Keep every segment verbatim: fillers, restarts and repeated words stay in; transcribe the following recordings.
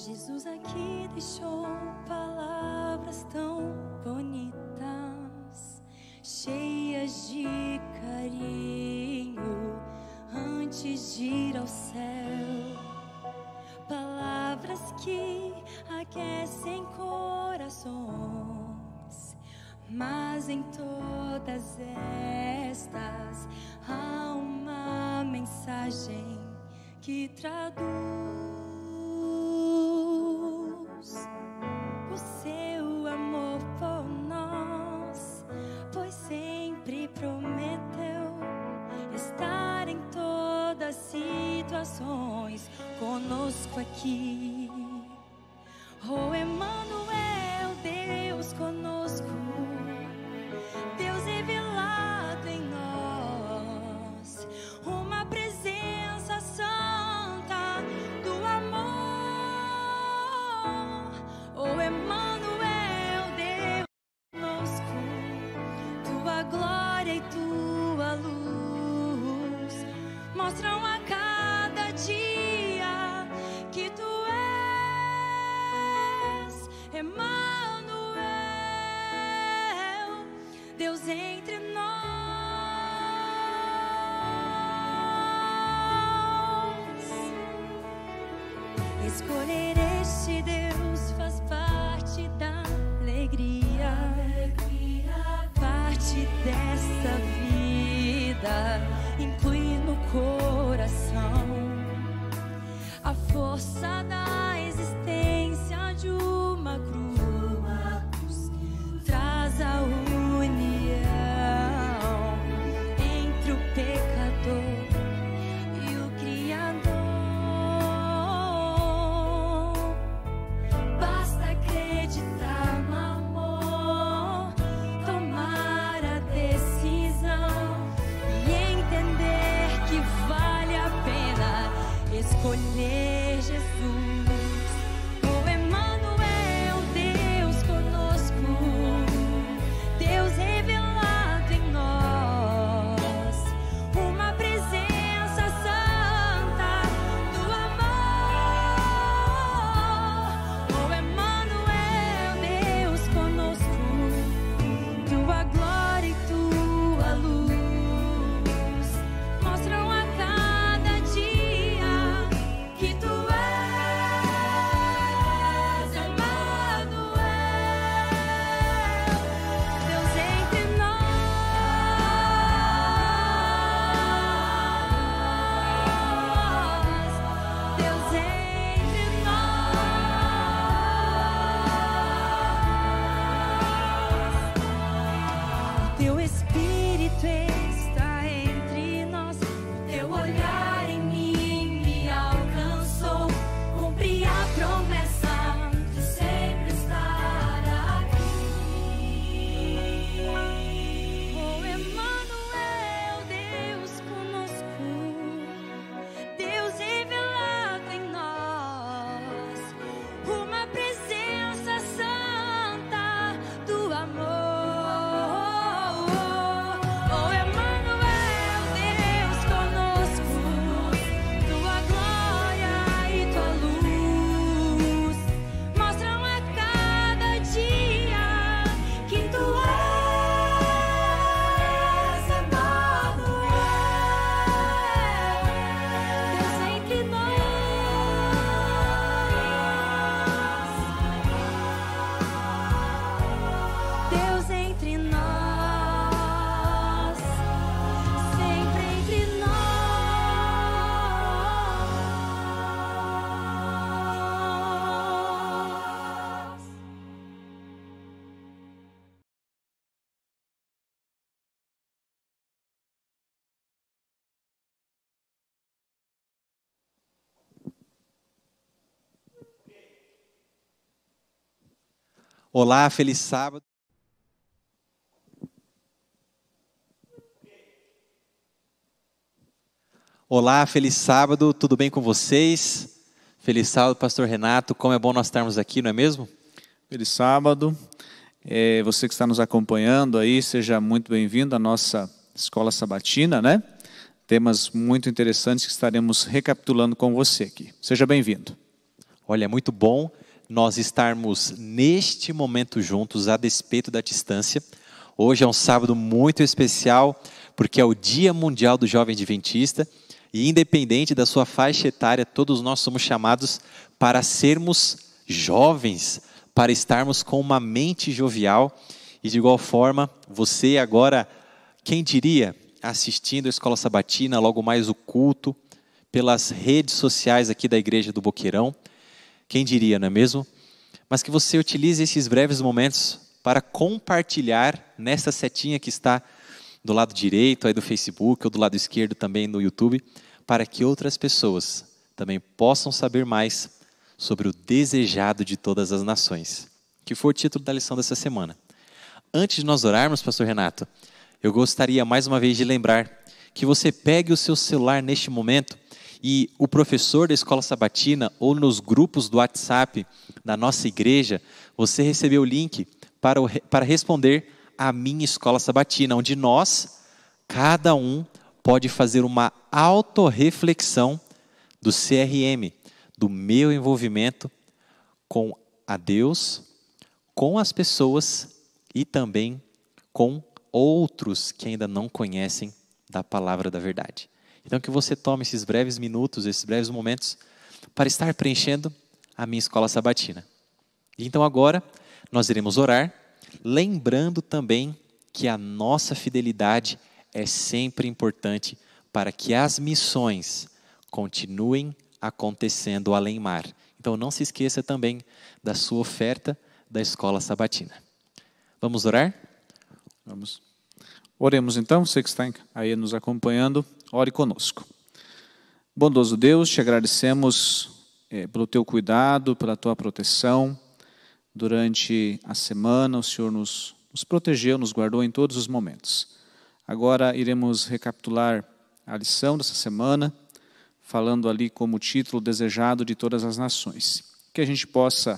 Jesus aqui deixou palavras tão bonitas, cheias de carinho, antes de ir ao céu. Palavras que aquecem corações, mas em todas estas há uma mensagem que traduz o seu amor por nós, pois sempre prometeu estar em todas as situações conosco aqui. Oh, Emmanuel, Deus conosco, Deus revelado em nós, uma presença santa do amor. Oh, Emmanuel, Deus conosco, tua glória e tua luz mostram a cada dia que tu és Emmanuel, Deus entre nós. Escolher este Deus faz parte da alegria, parte dessa vida, inclui no coração a força da existência de uma cruz, traz a união entre o pecador e o Criador. Basta acreditar no amor, tomar a decisão e entender que vale a pena escolher Jesus. Oh, Emmanuel, Deus conosco, Deus revelado em nós, uma presença santa do amor. Oh, Emmanuel, Deus conosco, tua glória e tua luz mostram a cada dia que tu és Emmanuel, Deus entre nós, Deus entre nós. O teu Espírito está entre nós, o teu olhar em mim me alcançou, cumpri a promessa de sempre estar aqui. Oh, Emmanuel, Deus conosco, Deus revelado em nós, uma presença santa do amor. Oh, Emmanuel, Deus conosco, tua glória e tua luz mostram a cada dia que tu és Emmanuel, Deus entre nós, Deus entre nós, sempre entre nós. Olá, feliz sábado. Olá, feliz sábado, tudo bem com vocês? Feliz sábado, pastor Renato, como é bom nós estarmos aqui, não é mesmo? Feliz sábado. É, você que está nos acompanhando aí, seja muito bem-vindo à nossa escola sabatina, né? Temas muito interessantes que estaremos recapitulando com você aqui. Seja bem-vindo. Olha, é muito bom nós estarmos neste momento juntos, a despeito da distância. Hoje é um sábado muito especial, porque é o Dia Mundial do Jovem Adventista, e independente da sua faixa etária, todos nós somos chamados para sermos jovens, para estarmos com uma mente jovial, e de igual forma, você agora, quem diria, assistindo a Escola Sabatina, logo mais o culto, pelas redes sociais aqui da Igreja do Boqueirão, quem diria, não é mesmo? Mas que você utilize esses breves momentos para compartilhar nessa setinha que está do lado direito aí do Facebook, ou do lado esquerdo também no YouTube, para que outras pessoas também possam saber mais sobre o desejado de todas as nações, que foi o título da lição dessa semana. Antes de nós orarmos, pastor Renato, eu gostaria mais uma vez de lembrar que você pegue o seu celular neste momento e o professor da Escola Sabatina ou nos grupos do WhatsApp da nossa igreja, você recebeu o link para, o, para responder a minha Escola Sabatina, onde nós, cada um, pode fazer uma autorreflexão do C R M, do meu envolvimento com a Deus, com as pessoas e também com outros que ainda não conhecem da palavra da verdade. Então que você tome esses breves minutos, esses breves momentos, para estar preenchendo a minha Escola Sabatina. Então agora nós iremos orar, lembrando também que a nossa fidelidade é sempre importante para que as missões continuem acontecendo além mar. Então não se esqueça também da sua oferta da Escola Sabatina. Vamos orar? Vamos. Oremos então, você que está aí nos acompanhando, ore conosco. Bondoso Deus, te agradecemos é, pelo teu cuidado, pela tua proteção. Durante a semana o Senhor nos, nos protegeu, nos guardou em todos os momentos. Agora iremos recapitular a lição dessa semana, falando ali como título desejado de todas as nações. Que a gente possa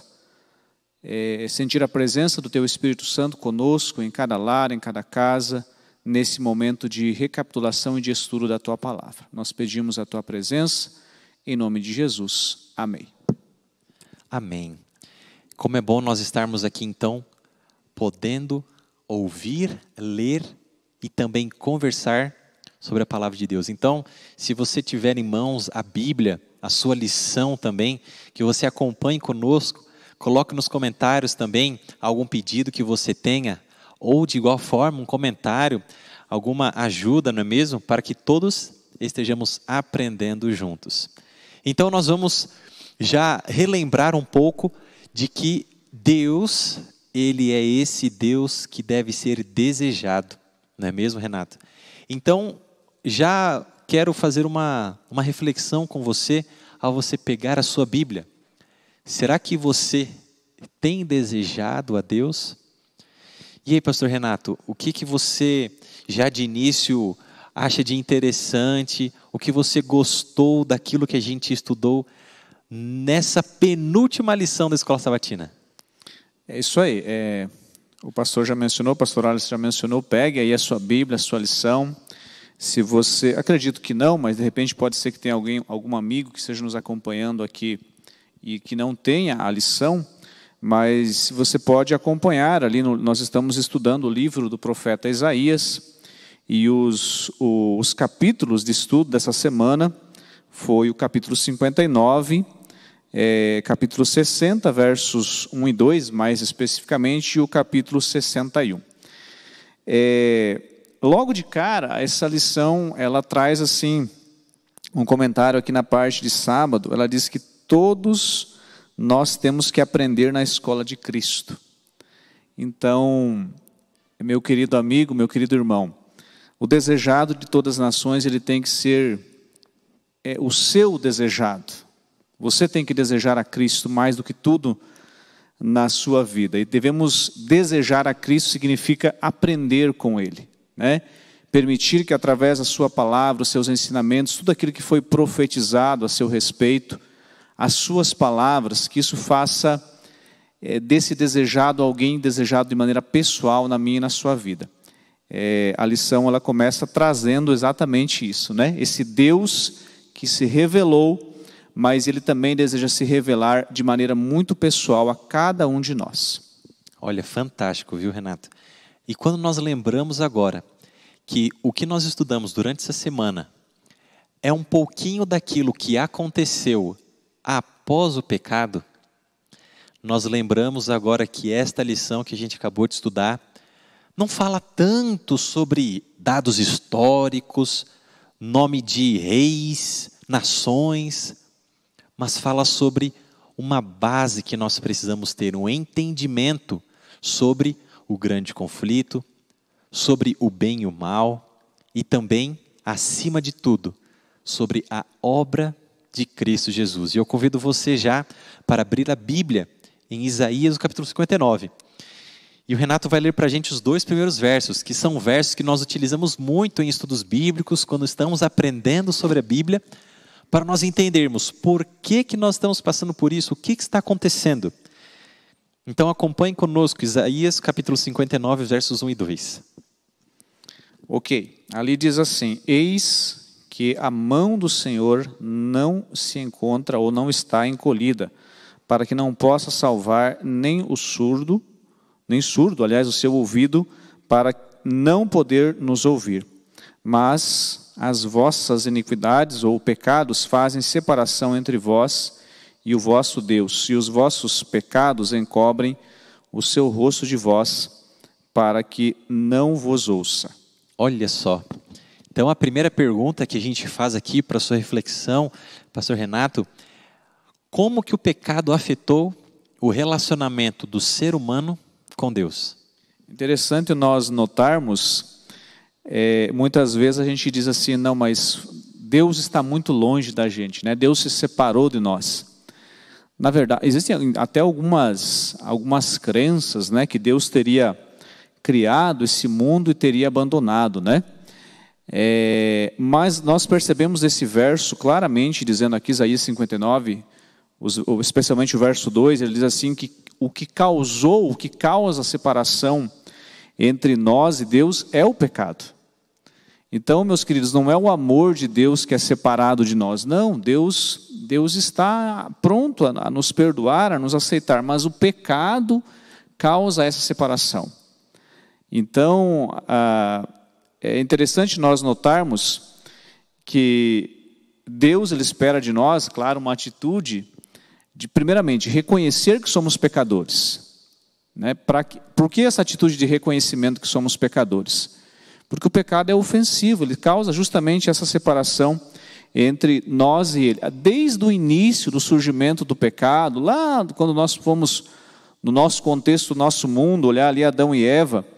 é, sentir a presença do teu Espírito Santo conosco, em cada lar, em cada casa, nesse momento de recapitulação e de estudo da tua palavra. Nós pedimos a tua presença, em nome de Jesus. Amém. Amém. Como é bom nós estarmos aqui então, podendo ouvir, ler e também conversar sobre a palavra de Deus. Então, se você tiver em mãos a Bíblia, a sua lição também, que você acompanhe conosco, coloque nos comentários também algum pedido que você tenha, ou de igual forma um comentário, alguma ajuda, não é mesmo? Para que todos estejamos aprendendo juntos. Então nós vamos já relembrar um pouco de que Deus, Ele é esse Deus que deve ser desejado, não é mesmo, Renato? Então, já quero fazer uma, uma reflexão com você, ao você pegar a sua Bíblia. Será que você tem desejado a Deus? E aí, pastor Renato, o que, que você já de início acha de interessante, o que você gostou daquilo que a gente estudou nessa penúltima lição da Escola Sabatina? É isso aí, é, o pastor já mencionou, o pastor Alisson já mencionou, pegue aí a sua Bíblia, a sua lição. Se você, acredito que não, mas de repente pode ser que tenha alguém, algum amigo que esteja nos acompanhando aqui e que não tenha a lição, mas você pode acompanhar ali, no, nós estamos estudando o livro do profeta Isaías, e os, os, os capítulos de estudo dessa semana foi o capítulo cinquenta e nove, é, capítulo sessenta, versos um e dois, mais especificamente, e o capítulo sessenta e um. É, logo de cara, essa lição, ela traz assim, um comentário aqui na parte de sábado, ela diz que todos nós temos que aprender na escola de Cristo. Então, meu querido amigo, meu querido irmão, o desejado de todas as nações, ele tem que ser é, o seu desejado. Você tem que desejar a Cristo mais do que tudo na sua vida. E devemos desejar a Cristo significa aprender com Ele, né? Permitir que através da sua palavra, os seus ensinamentos, tudo aquilo que foi profetizado a seu respeito, as suas palavras, que isso faça é, desse desejado alguém desejado de maneira pessoal na minha e na sua vida. É, a lição ela começa trazendo exatamente isso, né? Esse Deus que se revelou mas Ele também deseja se revelar de maneira muito pessoal a cada um de nós. Olha, fantástico, viu, Renato? E quando nós lembramos agora que o que nós estudamos durante essa semana é um pouquinho daquilo que aconteceu após o pecado, nós lembramos agora que esta lição que a gente acabou de estudar não fala tanto sobre dados históricos, nome de reis, nações, mas fala sobre uma base que nós precisamos ter, um entendimento sobre o grande conflito, sobre o bem e o mal, e também, acima de tudo, sobre a obra de Cristo Jesus. E eu convido você já para abrir a Bíblia em Isaías, capítulo cinquenta e nove. E o Renato vai ler para a gente os dois primeiros versos, que são versos que nós utilizamos muito em estudos bíblicos, quando estamos aprendendo sobre a Bíblia, para nós entendermos por que, que nós estamos passando por isso, o que, que está acontecendo. Então acompanhe conosco Isaías capítulo cinquenta e nove, versos um e dois. Ok, ali diz assim: eis que a mão do Senhor não se encontra ou não está encolhida, para que não possa salvar nem o surdo, nem surdo, aliás, o seu ouvido, para não poder nos ouvir. Mas as vossas iniquidades ou pecados fazem separação entre vós e o vosso Deus, e os vossos pecados encobrem o seu rosto de vós, para que não vos ouça. Olha só. Então a primeira pergunta que a gente faz aqui para a sua reflexão, pastor Renato, como que o pecado afetou o relacionamento do ser humano com Deus? Interessante nós notarmos, é, muitas vezes a gente diz assim, não, mas Deus está muito longe da gente, né? Deus se separou de nós. Na verdade, existem até algumas, algumas crenças, né, que Deus teria criado esse mundo e teria abandonado, né? É, mas nós percebemos esse verso claramente, dizendo aqui, Isaías cinquenta e nove, os, especialmente o verso dois, ele diz assim, que o que causou, o que causa a separação entre nós e Deus é o pecado. Então, meus queridos, não é o amor de Deus que é separado de nós. Não, Deus, Deus está pronto a, a nos perdoar, a nos aceitar, mas o pecado causa essa separação. Então, ah, é interessante nós notarmos que Deus ele espera de nós, claro, uma atitude de, primeiramente, reconhecer que somos pecadores. Né? Pra que, por que essa atitude de reconhecimento que somos pecadores? Porque o pecado é ofensivo, ele causa justamente essa separação entre nós e Ele. Desde o início do surgimento do pecado, lá quando nós fomos, no nosso contexto, no nosso mundo, olhar ali Adão e Eva,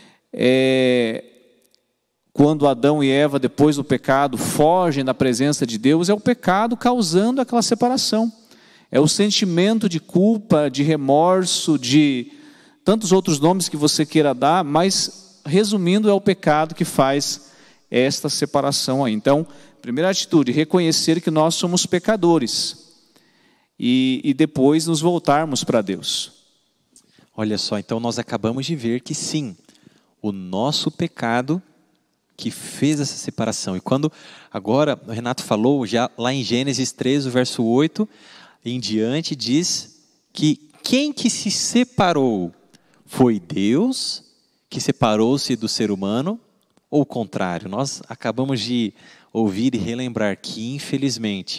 é, quando Adão e Eva, depois do pecado, fogem da presença de Deus, é o pecado causando aquela separação. É o sentimento de culpa, de remorso, de tantos outros nomes que você queira dar, mas, resumindo, é o pecado que faz esta separação aí. Então, primeira atitude, reconhecer que nós somos pecadores e, e depois nos voltarmos para Deus. Olha só, então nós acabamos de ver que sim, o nosso pecado que fez essa separação. E quando agora o Renato falou, já lá em Gênesis treze, verso oito, em diante, diz que quem que se separou foi Deus, que separou-se do ser humano, ou o contrário? Nós acabamos de ouvir e relembrar que, infelizmente,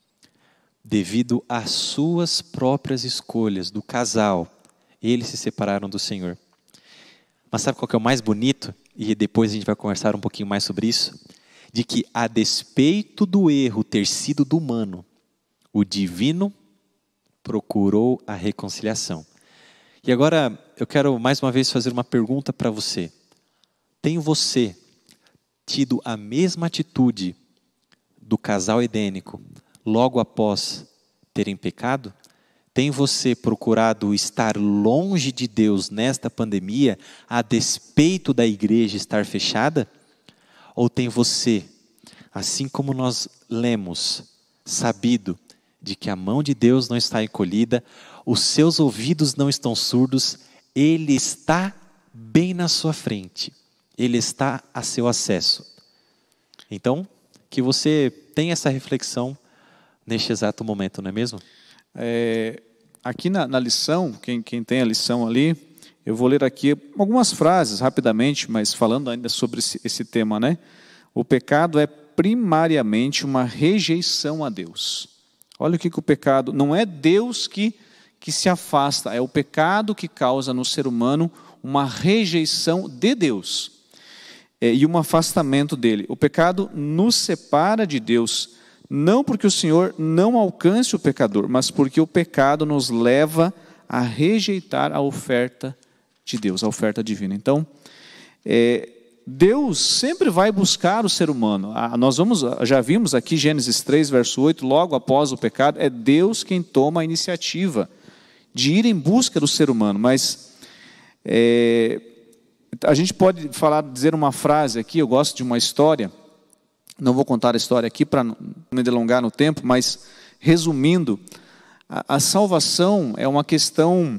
devido às suas próprias escolhas do casal, eles se separaram do Senhor. Mas sabe qual que é o mais bonito? E depois a gente vai conversar um pouquinho mais sobre isso. De que, a despeito do erro ter sido do humano, o divino procurou a reconciliação. E agora eu quero mais uma vez fazer uma pergunta para você. Tem você tido a mesma atitude do casal edênico logo após terem pecado? Tem você procurado estar longe de Deus nesta pandemia, a despeito da igreja estar fechada? Ou tem você, assim como nós lemos, sabido de que a mão de Deus não está encolhida, os seus ouvidos não estão surdos, Ele está bem na sua frente, Ele está a seu acesso. Então, que você tenha essa reflexão neste exato momento, não é mesmo? É, aqui na, na lição, quem, quem tem a lição ali, eu vou ler aqui algumas frases rapidamente, mas falando ainda sobre esse, esse tema, né? O pecado é primariamente uma rejeição a Deus. Olha o que, que o pecado... Não é Deus que, que se afasta, é o pecado que causa no ser humano uma rejeição de Deus é, e um afastamento dele. O pecado nos separa de Deus, não porque o Senhor não alcance o pecador, mas porque o pecado nos leva a rejeitar a oferta de Deus, a oferta divina. Então, é, Deus sempre vai buscar o ser humano. Ah, nós vamos, já vimos aqui Gênesis três, verso oito, logo após o pecado, é Deus quem toma a iniciativa de ir em busca do ser humano. Mas é, a gente pode falar, dizer uma frase aqui, eu gosto de uma história, não vou contar a história aqui para não me delongar no tempo, mas resumindo, a, a salvação é uma questão...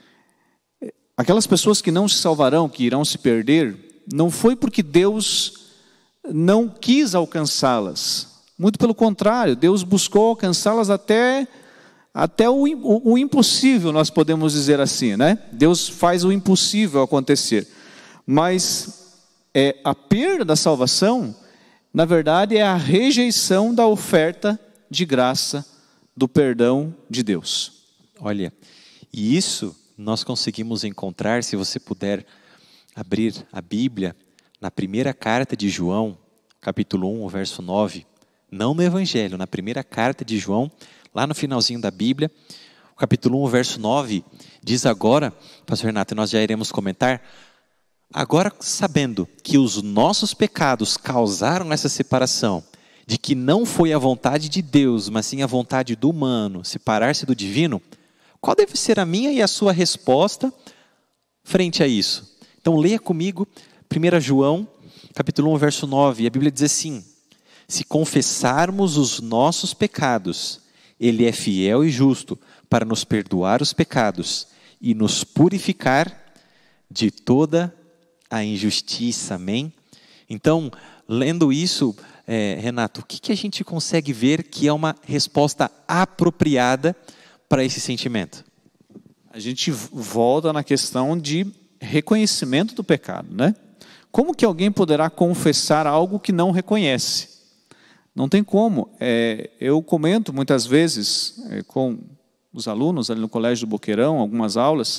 Aquelas pessoas que não se salvarão, que irão se perder, não foi porque Deus não quis alcançá-las. Muito pelo contrário, Deus buscou alcançá-las até, até o, o, o impossível, nós podemos dizer assim, né? Deus faz o impossível acontecer. Mas é, a perda da salvação, na verdade, é a rejeição da oferta de graça do perdão de Deus. Olha, e isso... nós conseguimos encontrar, se você puder abrir a Bíblia, na primeira carta de João, capítulo um, verso nove, não no Evangelho, na primeira carta de João, lá no finalzinho da Bíblia, o capítulo um, verso nove, diz agora, pastor Renato, nós já iremos comentar, agora sabendo que os nossos pecados causaram essa separação, de que não foi a vontade de Deus, mas sim a vontade do humano, separar-se do divino, qual deve ser a minha e a sua resposta frente a isso? Então leia comigo primeiro João, capítulo um, verso nove, a Bíblia diz assim, se confessarmos os nossos pecados, Ele é fiel e justo para nos perdoar os pecados e nos purificar de toda a injustiça, amém? Então, lendo isso, é, Renato, o que, que a gente consegue ver que é uma resposta apropriada para esse sentimento? A gente volta na questão de reconhecimento do pecado, né? Como que alguém poderá confessar algo que não reconhece? Não tem como. É, eu comento muitas vezes é, com os alunos ali no Colégio do Boqueirão, algumas aulas,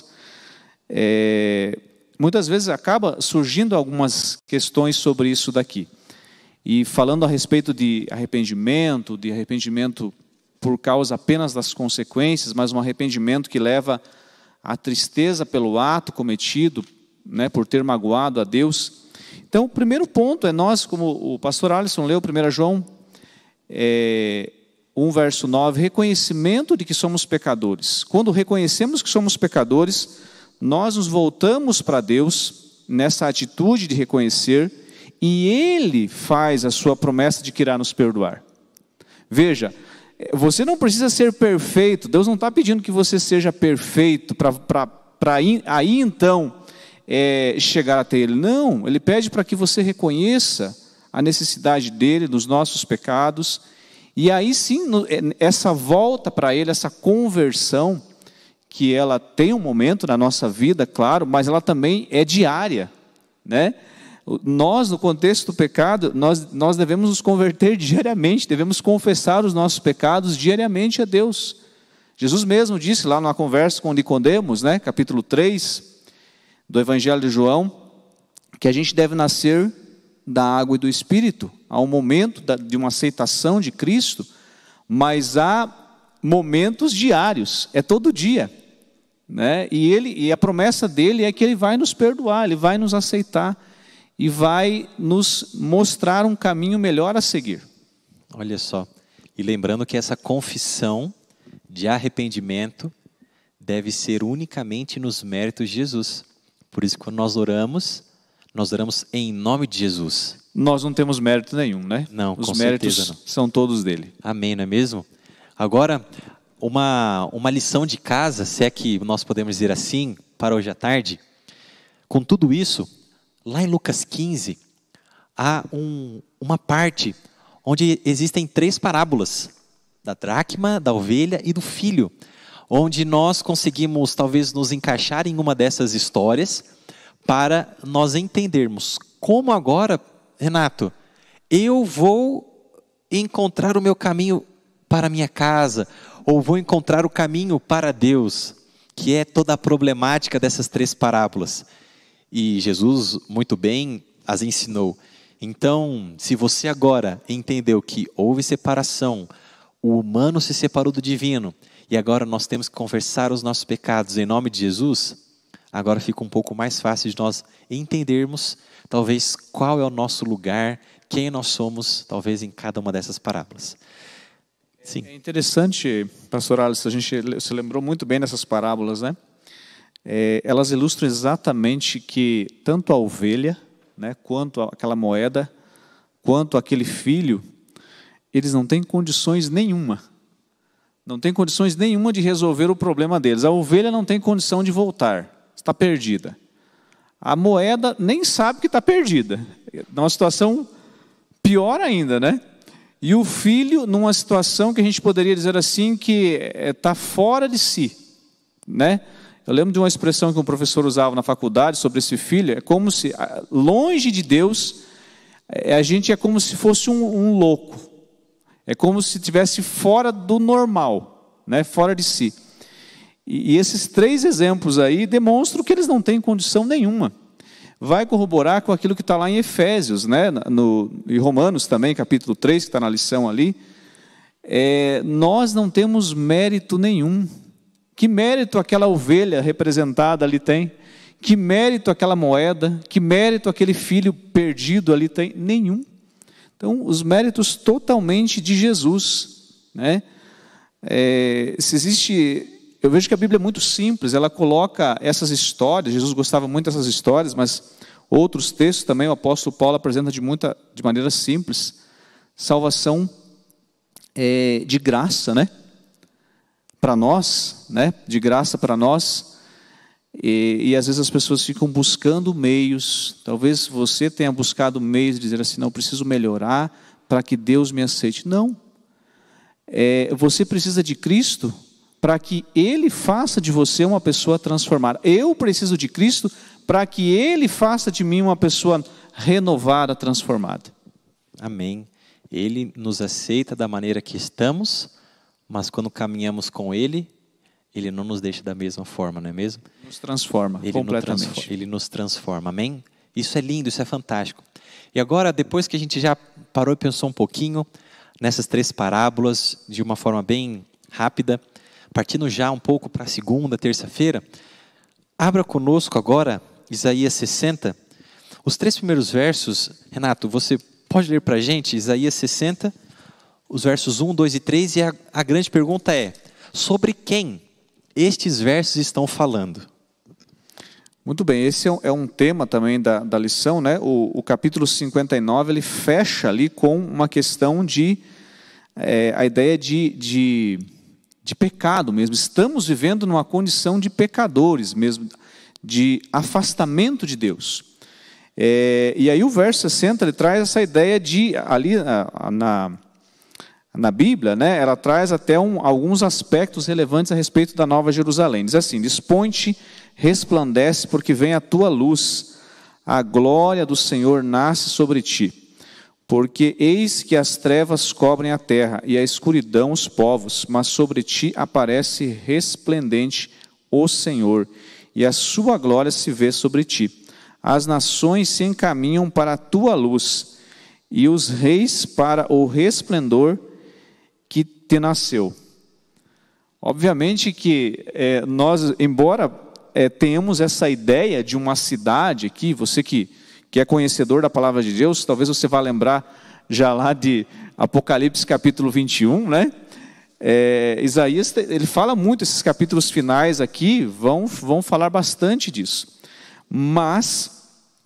é, muitas vezes acaba surgindo algumas questões sobre isso daqui. E falando a respeito de arrependimento, de arrependimento por causa apenas das consequências, mas um arrependimento que leva à tristeza pelo ato cometido, né, por ter magoado a Deus. Então, o primeiro ponto é nós, como o pastor Alisson leu, primeiro João é, um, verso nove, reconhecimento de que somos pecadores. Quando reconhecemos que somos pecadores, nós nos voltamos para Deus nessa atitude de reconhecer, e Ele faz a sua promessa de que irá nos perdoar. Veja, você não precisa ser perfeito, Deus não está pedindo que você seja perfeito para aí então é, chegar até Ele. Não, Ele pede para que você reconheça a necessidade dEle, dos nossos pecados, e aí sim, essa volta para Ele, essa conversão, que ela tem um momento na nossa vida, claro, mas ela também é diária, né? Nós, no contexto do pecado, nós, nós devemos nos converter diariamente, devemos confessar os nossos pecados diariamente a Deus. Jesus mesmo disse lá numa conversa com Nicodemos, né, capítulo três do Evangelho de João, que a gente deve nascer da água e do Espírito. Há um momento de uma aceitação de Cristo, mas há momentos diários, é todo dia, né? E, ele, e a promessa dele é que Ele vai nos perdoar, Ele vai nos aceitar, e vai nos mostrar um caminho melhor a seguir. Olha só, e lembrando que essa confissão de arrependimento deve ser unicamente nos méritos de Jesus. Por isso, quando nós oramos, nós oramos em nome de Jesus. Nós não temos mérito nenhum, né? Não, Os com méritos certeza não. São todos dele. Amém, não é mesmo? Agora, uma, uma lição de casa, se é que nós podemos dizer assim, para hoje à tarde. Com tudo isso, lá em Lucas quinze, há um, uma parte onde existem três parábolas. da dracma, da ovelha e do filho, onde nós conseguimos talvez nos encaixar em uma dessas histórias para nós entendermos como agora, Renato, eu vou encontrar o meu caminho para a minha casa, ou vou encontrar o caminho para Deus, que é toda a problemática dessas três parábolas. E Jesus, muito bem, as ensinou. Então, se você agora entendeu que houve separação, o humano se separou do divino, e agora nós temos que confessar os nossos pecados em nome de Jesus, agora fica um pouco mais fácil de nós entendermos, talvez, qual é o nosso lugar, quem nós somos, talvez, em cada uma dessas parábolas. Sim. É interessante, pastor Alice, a gente se lembrou muito bem dessas parábolas, né? É, elas ilustram exatamente que tanto a ovelha, né, quanto aquela moeda, quanto aquele filho, eles não têm condições nenhuma, não têm condições nenhuma de resolver o problema deles. A ovelha não tem condição de voltar, está perdida. A moeda nem sabe que está perdida, numa situação pior ainda, né? E o filho numa situação que a gente poderia dizer assim, que está fora de si, né? Eu lembro de uma expressão que um professor usava na faculdade sobre esse filho, é como se, longe de Deus, a gente é como se fosse um, um louco, é como se estivesse fora do normal, né? Fora de si. E, e esses três exemplos aí demonstram que eles não têm condição nenhuma. Vai corroborar com aquilo que está lá em Efésios, né? No, e Romanos também, capítulo três, que está na lição ali. É, nós não temos mérito nenhum. Que mérito aquela ovelha representada ali tem? Que mérito aquela moeda? Que mérito aquele filho perdido ali tem? Nenhum. Então, os méritos totalmente de Jesus, né? É, se existe, eu vejo que a Bíblia é muito simples, ela coloca essas histórias, Jesus gostava muito dessas histórias, mas outros textos também o apóstolo Paulo apresenta de, muita, de maneira simples, salvação é, de graça, né? Para nós, né? De graça para nós, e, e às vezes as pessoas ficam buscando meios, talvez você tenha buscado meios de dizer assim, não, preciso melhorar para que Deus me aceite. Não, é, você precisa de Cristo para que Ele faça de você uma pessoa transformada. Eu preciso de Cristo para que Ele faça de mim uma pessoa renovada, transformada. Amém. Ele nos aceita da maneira que estamos, mas quando caminhamos com Ele, Ele não nos deixa da mesma forma, não é mesmo? Nos transforma Ele completamente. Nos transforma, ele nos transforma, amém? Isso é lindo, isso é fantástico. E agora, depois que a gente já parou e pensou um pouquinho nessas três parábolas, de uma forma bem rápida, partindo já um pouco para a segunda, terça-feira, abra conosco agora Isaías sessenta. Os três primeiros versos, Renato, você pode ler para a gente Isaías sessenta, os versos um, dois e três, e a, a grande pergunta é, sobre quem estes versos estão falando? Muito bem, esse é um, é um tema também da, da lição, né? O, o capítulo cinquenta e nove, ele fecha ali com uma questão de, é, a ideia de, de, de pecado mesmo. Estamos vivendo numa condição de pecadores mesmo, de afastamento de Deus. É, e aí o verso sessenta, ele traz essa ideia de, ali na, na Bíblia, né, ela traz até um, alguns aspectos relevantes a respeito da Nova Jerusalém. Diz assim, dispõe-te, resplandece, porque vem a tua luz, a glória do Senhor nasce sobre ti. Porque eis que as trevas cobrem a terra, e a escuridão os povos, mas sobre ti aparece resplendente o Senhor, e a sua glória se vê sobre ti. As nações se encaminham para a tua luz, e os reis para o resplendor que te nasceu. Obviamente que é, nós, embora é, tenhamos essa ideia de uma cidade aqui, você que, que é conhecedor da palavra de Deus, talvez você vá lembrar já lá de Apocalipse capítulo vinte e um, né? É, Isaías, ele fala muito, esses capítulos finais aqui vão, vão falar bastante disso. Mas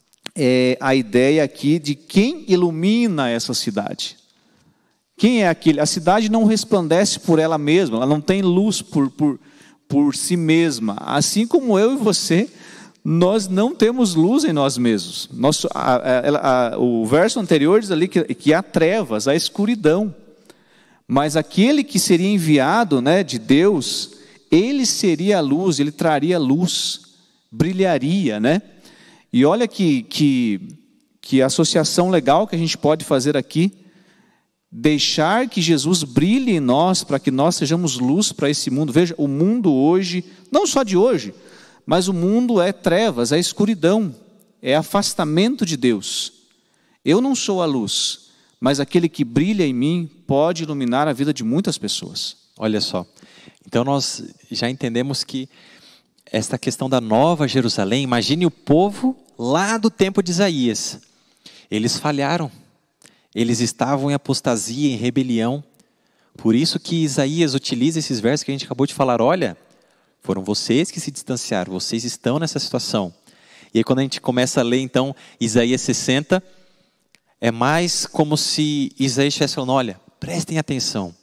é, a ideia aqui de quem ilumina essa cidade. Quem é aquele? A cidade não resplandece por ela mesma, ela não tem luz por, por, por si mesma. Assim como eu e você, nós não temos luz em nós mesmos. Nosso, a, a, a, o verso anterior diz ali que, que há trevas, há escuridão. Mas aquele que seria enviado, né, de Deus, ele seria a luz, ele traria luz, brilharia, né? E olha que, que, que associação legal que a gente pode fazer aqui. Deixar que Jesus brilhe em nós, para que nós sejamos luz para esse mundo. Veja, o mundo hoje, não só de hoje, mas o mundo é trevas, é escuridão, é afastamento de Deus. Eu não sou a luz, mas aquele que brilha em mim pode iluminar a vida de muitas pessoas. Olha só, então nós já entendemos que esta questão da Nova Jerusalém, imagine o povo lá do tempo de Isaías. Eles falharam, eles estavam em apostasia, em rebelião. Por isso que Isaías utiliza esses versos que a gente acabou de falar. Olha, foram vocês que se distanciaram, vocês estão nessa situação. E aí quando a gente começa a ler então Isaías sessenta, é mais como se Isaías estivesse falando, olha, prestem atenção.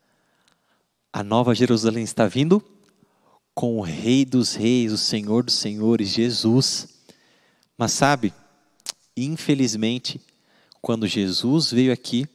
A Nova Jerusalém está vindo com o Rei dos Reis, o Senhor dos Senhores, Jesus. Mas sabe, infelizmente, quando Jesus veio aqui,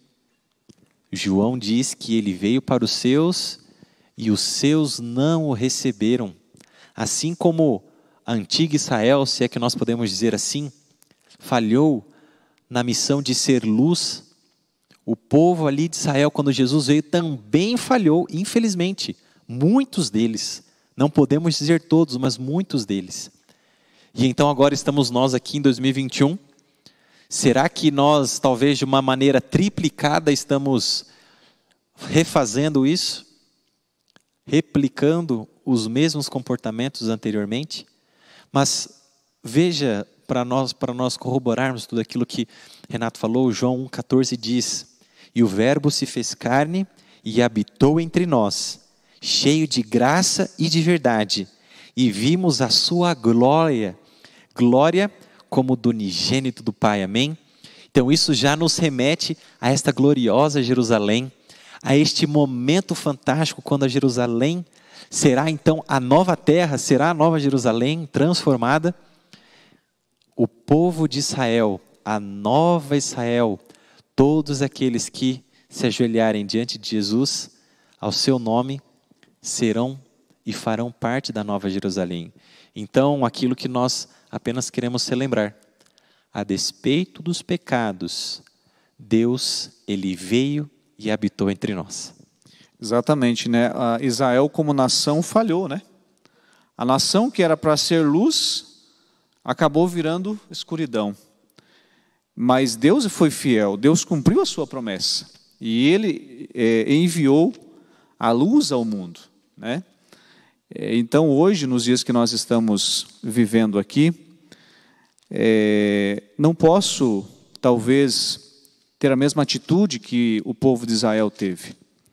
João diz que ele veio para os seus e os seus não o receberam. Assim como a antiga Israel, se é que nós podemos dizer assim, falhou na missão de ser luz, o povo ali de Israel, quando Jesus veio, também falhou, infelizmente. Muitos deles, não podemos dizer todos, mas muitos deles. E então agora estamos nós aqui em dois mil e vinte e um, será que nós, talvez de uma maneira triplicada, estamos refazendo isso? Replicando os mesmos comportamentos anteriormente? Mas veja, para nós, para nós corroborarmos tudo aquilo que Renato falou, João um, catorze diz, e o verbo se fez carne e habitou entre nós, cheio de graça e de verdade, e vimos a sua glória, glória como do unigênito do Pai, amém? Então isso já nos remete a esta gloriosa Jerusalém, a este momento fantástico quando a Jerusalém será então a nova terra, será a nova Jerusalém transformada. O povo de Israel, a nova Israel, todos aqueles que se ajoelharem diante de Jesus, ao seu nome, serão e farão parte da nova Jerusalém. Então aquilo que nós apenas queremos relembrar, a despeito dos pecados, Deus, Ele veio e habitou entre nós. Exatamente, né? A Israel como nação falhou, né? A nação que era para ser luz, acabou virando escuridão. Mas Deus foi fiel, Deus cumpriu a sua promessa. E Ele é, enviou a luz ao mundo, né? Então hoje, nos dias que nós estamos vivendo aqui, é, não posso, talvez, ter a mesma atitude que o povo de Israel teve.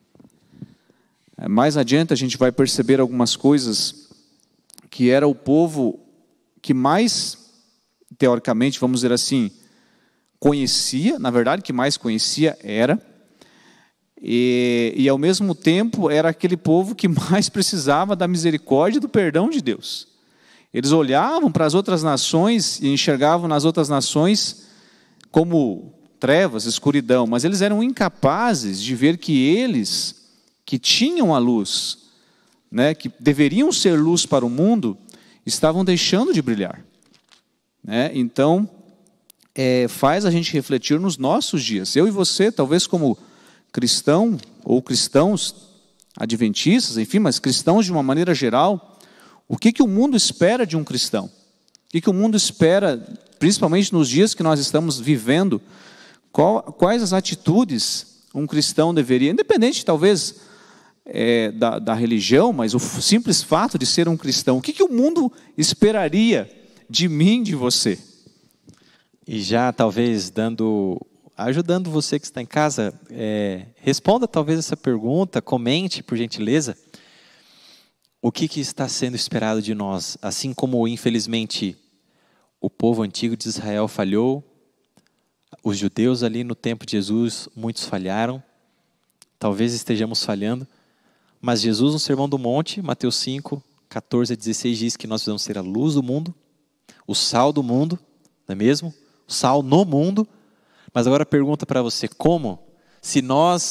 Mais adiante a gente vai perceber algumas coisas que era o povo que mais, teoricamente, vamos dizer assim, conhecia, na verdade, que mais conhecia era, e, e ao mesmo tempo era aquele povo que mais precisava da misericórdia e do perdão de Deus. Eles olhavam para as outras nações e enxergavam nas outras nações como trevas, escuridão, mas eles eram incapazes de ver que eles, que tinham a luz, né, que deveriam ser luz para o mundo, estavam deixando de brilhar, né? Então, é, faz a gente refletir nos nossos dias. Eu e você, talvez como cristão, ou cristãos adventistas, enfim, mas cristãos de uma maneira geral, o que, que o mundo espera de um cristão? O que, que o mundo espera, principalmente nos dias que nós estamos vivendo? Qual, quais as atitudes um cristão deveria, independente talvez é, da, da religião, mas o simples fato de ser um cristão, o que, que o mundo esperaria de mim, de você? E já talvez dando, ajudando você que está em casa, é, responda talvez essa pergunta, comente por gentileza, o que, que está sendo esperado de nós? Assim como infelizmente o povo antigo de Israel falhou, os judeus ali no tempo de Jesus, muitos falharam, talvez estejamos falhando, mas Jesus no Sermão do Monte, Mateus cinco, catorze a dezesseis, diz que nós precisamos ser a luz do mundo, o sal do mundo, não é mesmo? O sal no mundo. Mas agora pergunta para você, como? Se nós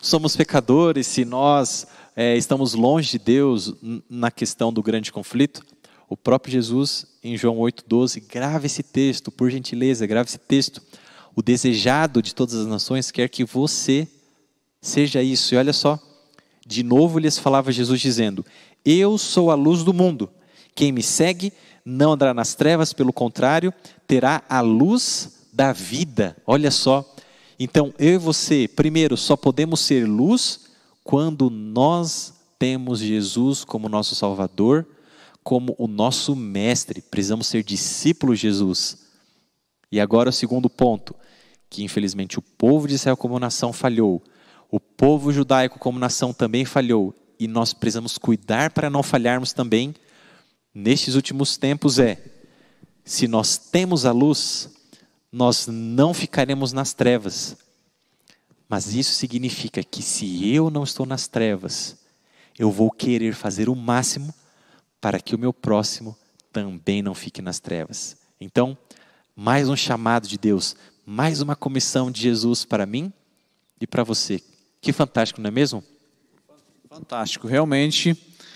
somos pecadores, se nós é, estamos longe de Deus na questão do grande conflito, o próprio Jesus, em João oito, doze, grava esse texto, por gentileza, grava esse texto. O desejado de todas as nações quer que você seja isso. E olha só, de novo lhes falava Jesus dizendo: eu sou a luz do mundo. Quem me segue não andará nas trevas, pelo contrário, terá a luz da vida. Olha só. Então, eu e você, primeiro, só podemos ser luz quando nós temos Jesus como nosso Salvador, como o nosso mestre. Precisamos ser discípulos de Jesus. E agora o segundo ponto, que infelizmente o povo de Israel como nação falhou. O povo judaico como nação também falhou. E nós precisamos cuidar para não falharmos também nestes últimos tempos é, se nós temos a luz, nós não ficaremos nas trevas. Mas isso significa que se eu não estou nas trevas, eu vou querer fazer o máximo para que o meu próximo também não fique nas trevas. Então, mais um chamado de Deus, mais uma comissão de Jesus para mim e para você. Que fantástico, não é mesmo? Fantástico, realmente,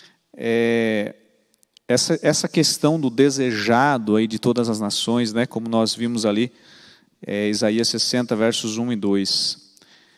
é, essa, essa questão do desejado aí de todas as nações, né, como nós vimos ali, é, Isaías sessenta, versos um e dois.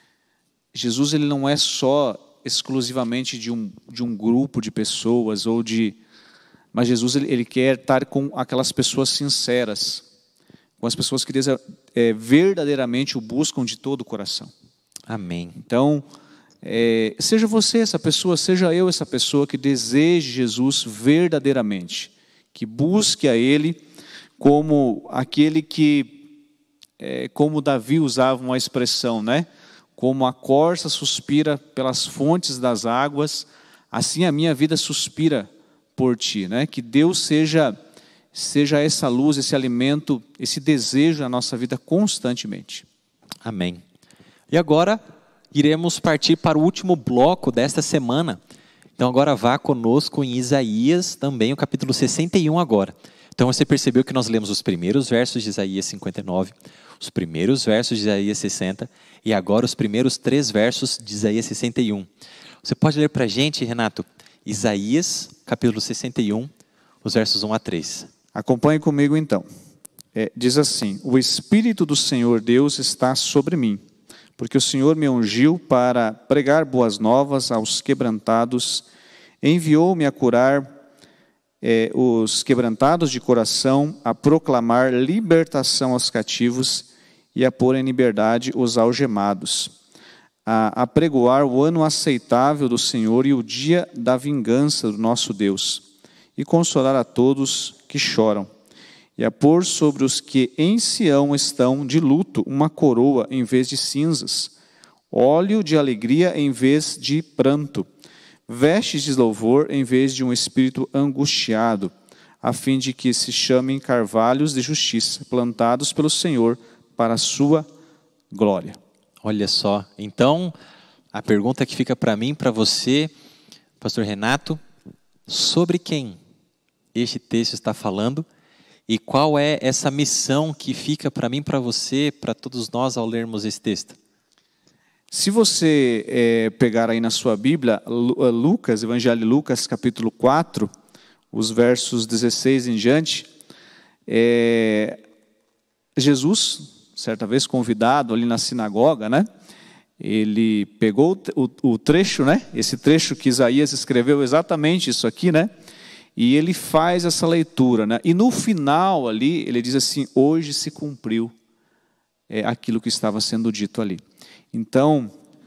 Jesus ele não é só exclusivamente de um, de um grupo de pessoas, ou de, mas Jesus ele, ele quer estar com aquelas pessoas sinceras, com as pessoas que é, verdadeiramente o buscam de todo o coração. Amém. Então, é, seja você essa pessoa, seja eu essa pessoa que deseje Jesus verdadeiramente, que busque a Ele como aquele que, é, como Davi usava uma expressão, né? Como a corça suspira pelas fontes das águas, assim a minha vida suspira por Ti, né? Que Deus seja, seja essa luz, esse alimento, esse desejo na nossa vida constantemente. Amém. E agora iremos partir para o último bloco desta semana. Então agora vá conosco em Isaías, também o capítulo sessenta e um agora. Então você percebeu que nós lemos os primeiros versos de Isaías cinquenta e nove, os primeiros versos de Isaías sessenta e agora os primeiros três versos de Isaías sessenta e um. Você pode ler para a gente, Renato, Isaías capítulo sessenta e um, os versos um a três. Acompanhe comigo então. É, diz assim: o Espírito do Senhor Deus está sobre mim, porque o Senhor me ungiu para pregar boas novas aos quebrantados, enviou-me a curar eh, os quebrantados de coração, a proclamar libertação aos cativos e a pôr em liberdade os algemados, a apregoar o ano aceitável do Senhor e o dia da vingança do nosso Deus, e consolar a todos que choram, e a pôr sobre os que em Sião estão de luto uma coroa em vez de cinzas, óleo de alegria em vez de pranto, vestes de louvor em vez de um espírito angustiado, a fim de que se chamem carvalhos de justiça, plantados pelo Senhor para a sua glória. Olha só, então a pergunta que fica para mim, para você, pastor Renato, sobre quem este texto está falando? E qual é essa missão que fica para mim, para você, para todos nós ao lermos esse texto? Se você é, pegar aí na sua Bíblia, Lucas, Evangelho de Lucas, capítulo quatro, os versos dezesseis em diante, é, Jesus, certa vez convidado ali na sinagoga, né? Ele pegou o, o trecho, né? Esse trecho que Isaías escreveu, exatamente isso aqui, né? E ele faz essa leitura, né? E no final ali, ele diz assim: hoje se cumpriu é, aquilo que estava sendo dito ali. Então,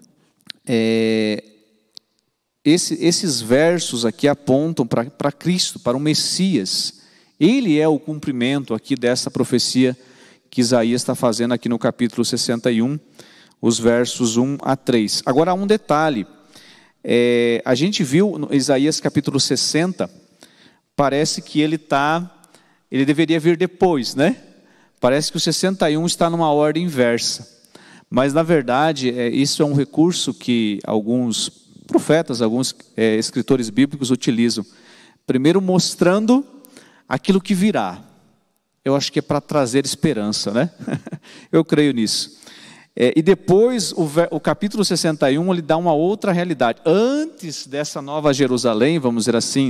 é, esse, esses versos aqui apontam para Cristo, para o Messias. Ele é o cumprimento aqui dessa profecia que Isaías está fazendo aqui no capítulo sessenta e um, os versos um a três. Agora, um detalhe. É, a gente viu no Isaías capítulo sessenta... Parece que ele tá, ele deveria vir depois, né? Parece que o sessenta e um está numa ordem inversa. Mas, na verdade, é, isso é um recurso que alguns profetas, alguns é, escritores bíblicos utilizam. Primeiro mostrando aquilo que virá. Eu acho que é para trazer esperança, né? Eu creio nisso. É, e depois o, o capítulo sessenta e um ele dá uma outra realidade. Antes dessa nova Jerusalém, vamos dizer assim,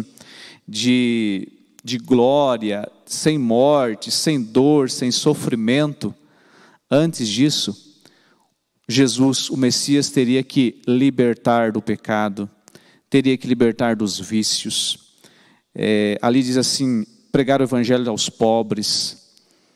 de, de glória, sem morte, sem dor, sem sofrimento, antes disso, Jesus, o Messias, teria que libertar do pecado, teria que libertar dos vícios. É, ali diz assim, pregar o evangelho aos pobres.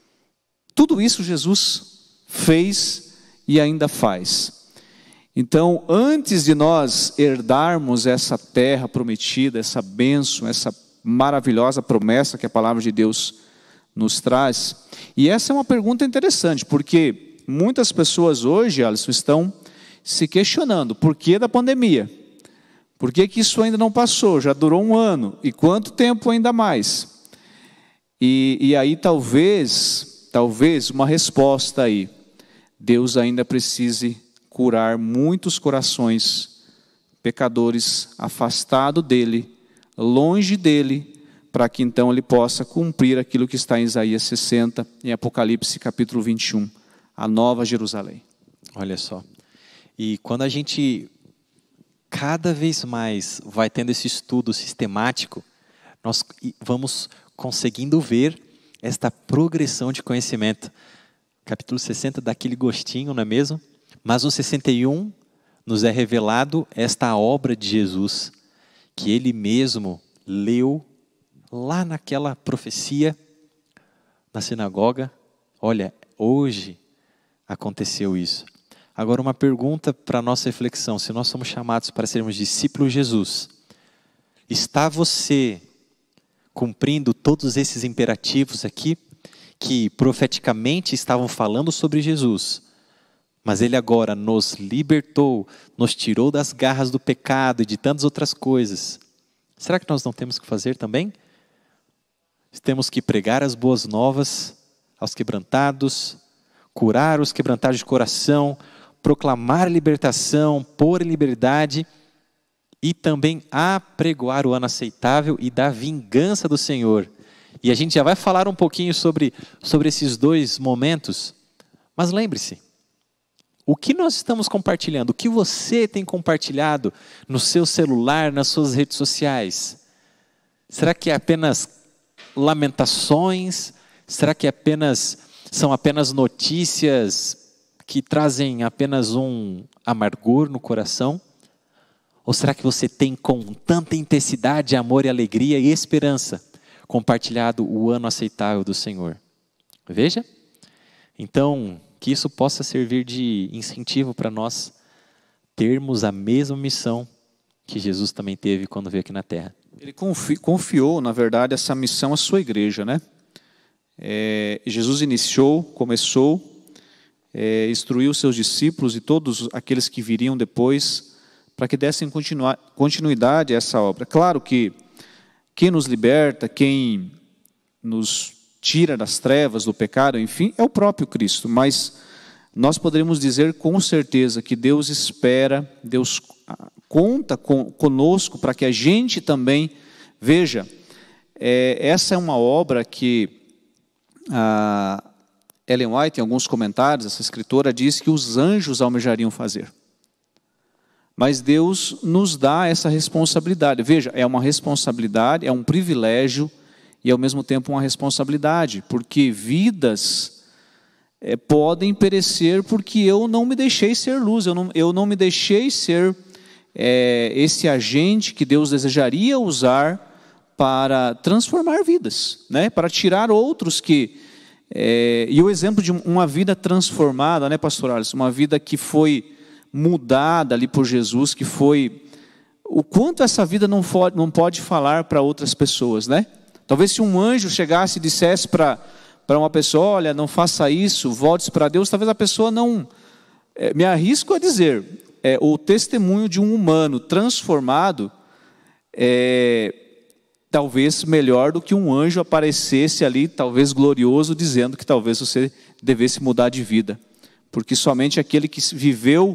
Tudo isso Jesus fez e ainda faz. Então, antes de nós herdarmos essa terra prometida, essa bênção, essa maravilhosa promessa que a palavra de Deus nos traz, e essa é uma pergunta interessante, porque muitas pessoas hoje, Alisson, estão se questionando, por que da pandemia? Por que que isso ainda não passou? Já durou um ano, e quanto tempo ainda mais? E, e aí talvez, talvez uma resposta aí, Deus ainda precise curar muitos corações pecadores, afastado dele, longe dele, para que então ele possa cumprir aquilo que está em Isaías sessenta, em Apocalipse capítulo vinte e um, a nova Jerusalém. Olha só, e quando a gente cada vez mais vai tendo esse estudo sistemático, nós vamos conseguindo ver esta progressão de conhecimento. Capítulo sessenta dá aquele gostinho, não é mesmo? Mas no sessenta e um nos é revelado esta obra de Jesus, que ele mesmo leu lá naquela profecia na sinagoga. Olha, hoje aconteceu isso. Agora uma pergunta para a nossa reflexão, se nós somos chamados para sermos discípulos de Jesus, está você cumprindo todos esses imperativos aqui, que profeticamente estavam falando sobre Jesus, mas ele agora nos libertou, nos tirou das garras do pecado e de tantas outras coisas? Será que nós não temos que fazer também? Temos que pregar as boas novas aos quebrantados, curar os quebrantados de coração, proclamar a libertação, pôr em liberdade e também apregoar o ano aceitável e da vingança do Senhor. E a gente já vai falar um pouquinho sobre, sobre esses dois momentos, mas lembre-se, o que nós estamos compartilhando, o que você tem compartilhado no seu celular, nas suas redes sociais? Será que é apenas lamentações? Será que é apenas, são apenas notícias que trazem apenas um amargor no coração? Ou será que você tem com tanta intensidade, amor e alegria e esperança compartilhado o ano aceitável do Senhor? Veja, então, que isso possa servir de incentivo para nós termos a mesma missão que Jesus também teve quando veio aqui na terra. Ele confi, confiou, na verdade, essa missão à sua igreja, né? É, Jesus iniciou, começou, é, instruiu seus discípulos e todos aqueles que viriam depois, para que dessem continua, continuidade a essa obra. Claro que quem nos liberta, quem nos tira das trevas, do pecado, enfim, é o próprio Cristo. Mas nós poderíamos dizer com certeza que Deus espera, Deus conta com, conosco para que a gente também, veja, é, essa é uma obra que a Ellen White, em alguns comentários, essa escritora, diz que os anjos almejariam fazer. Mas Deus nos dá essa responsabilidade. Veja, é uma responsabilidade, é um privilégio e ao mesmo tempo uma responsabilidade, porque vidas é, podem perecer porque eu não me deixei ser luz, eu não, eu não me deixei ser é, esse agente que Deus desejaria usar para transformar vidas, né? Para tirar outros que... É, e o exemplo de uma vida transformada, né, pastor Alisson? Uma vida que foi mudada ali por Jesus, que foi... O quanto essa vida não pode, não pode falar para outras pessoas, né? Talvez se um anjo chegasse e dissesse para uma pessoa, olha, não faça isso, volte para Deus, talvez a pessoa não... É, me arrisco a dizer, é, o testemunho de um humano transformado é talvez melhor do que um anjo aparecesse ali, talvez glorioso, dizendo que talvez você devesse mudar de vida. Porque somente aquele que viveu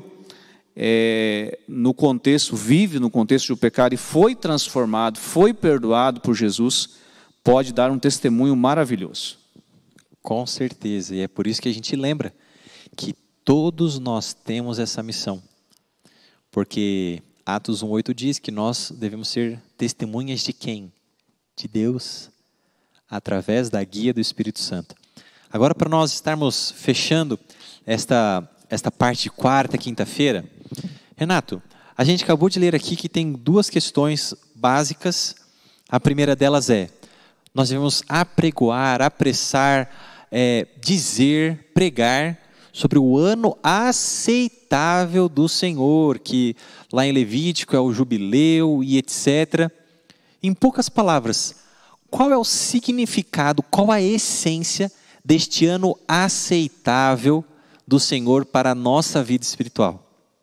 é, no contexto, vive no contexto do pecado e foi transformado, foi perdoado por Jesus, pode dar um testemunho maravilhoso. Com certeza, e é por isso que a gente lembra que todos nós temos essa missão. Porque Atos um oito diz que nós devemos ser testemunhas de quem? De Deus, através da guia do Espírito Santo. Agora, para nós estarmos fechando esta, esta parte de quarta, quinta-feira, Renato, a gente acabou de ler aqui que tem duas questões básicas. A primeira delas é, nós devemos apregoar, apressar, é, dizer, pregar sobre o ano aceitável do Senhor, que lá em Levítico é o jubileu e etcétera. Em poucas palavras, qual é o significado, qual a essência deste ano aceitável do Senhor para a nossa vida espiritual?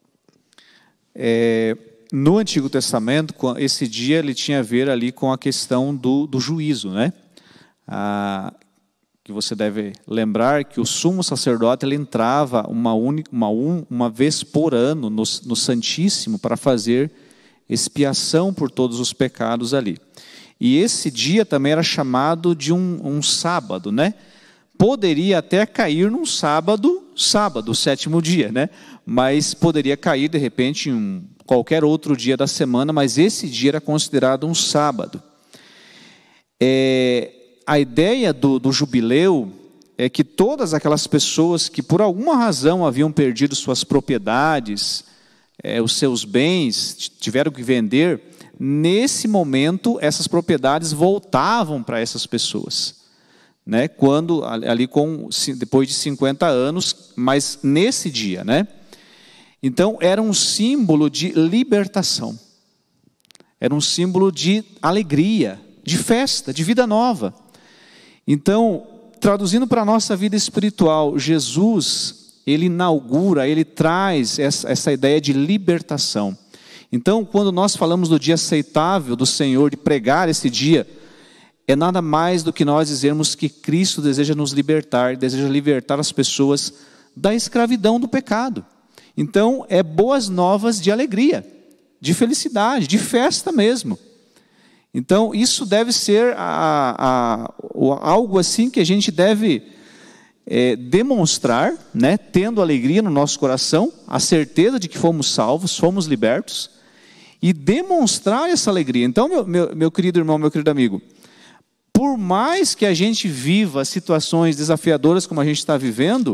É, no Antigo Testamento, esse dia ele tinha a ver ali com a questão do, do juízo, né? Ah, que você deve lembrar que o sumo sacerdote ele entrava uma, única, uma, um, uma vez por ano no, no Santíssimo para fazer expiação por todos os pecados ali. E esse dia também era chamado de um, um sábado, né? Poderia até cair num sábado, sábado, o sétimo dia, né? Mas poderia cair de repente em um, qualquer outro dia da semana, mas esse dia era considerado um sábado. É, a ideia do, do jubileu é que todas aquelas pessoas que por alguma razão haviam perdido suas propriedades, é, os seus bens, tiveram que vender, nesse momento essas propriedades voltavam para essas pessoas. Né, quando ali com depois de cinquenta anos, mas nesse dia, né? Então era um símbolo de libertação. Era um símbolo de alegria, de festa, de vida nova. Então, traduzindo para a nossa vida espiritual, Jesus, ele inaugura, ele traz essa, essa ideia de libertação. Então, quando nós falamos do dia aceitável do Senhor, de pregar esse dia, é nada mais do que nós dizermos que Cristo deseja nos libertar, deseja libertar as pessoas da escravidão do pecado. Então, é boas novas de alegria, de felicidade, de festa mesmo. Então, isso deve ser a, a, algo assim que a gente deve é, demonstrar, né, tendo alegria no nosso coração, a certeza de que fomos salvos, fomos libertos, e demonstrar essa alegria. Então, meu, meu, meu querido irmão, meu querido amigo, por mais que a gente viva situações desafiadoras como a gente está vivendo,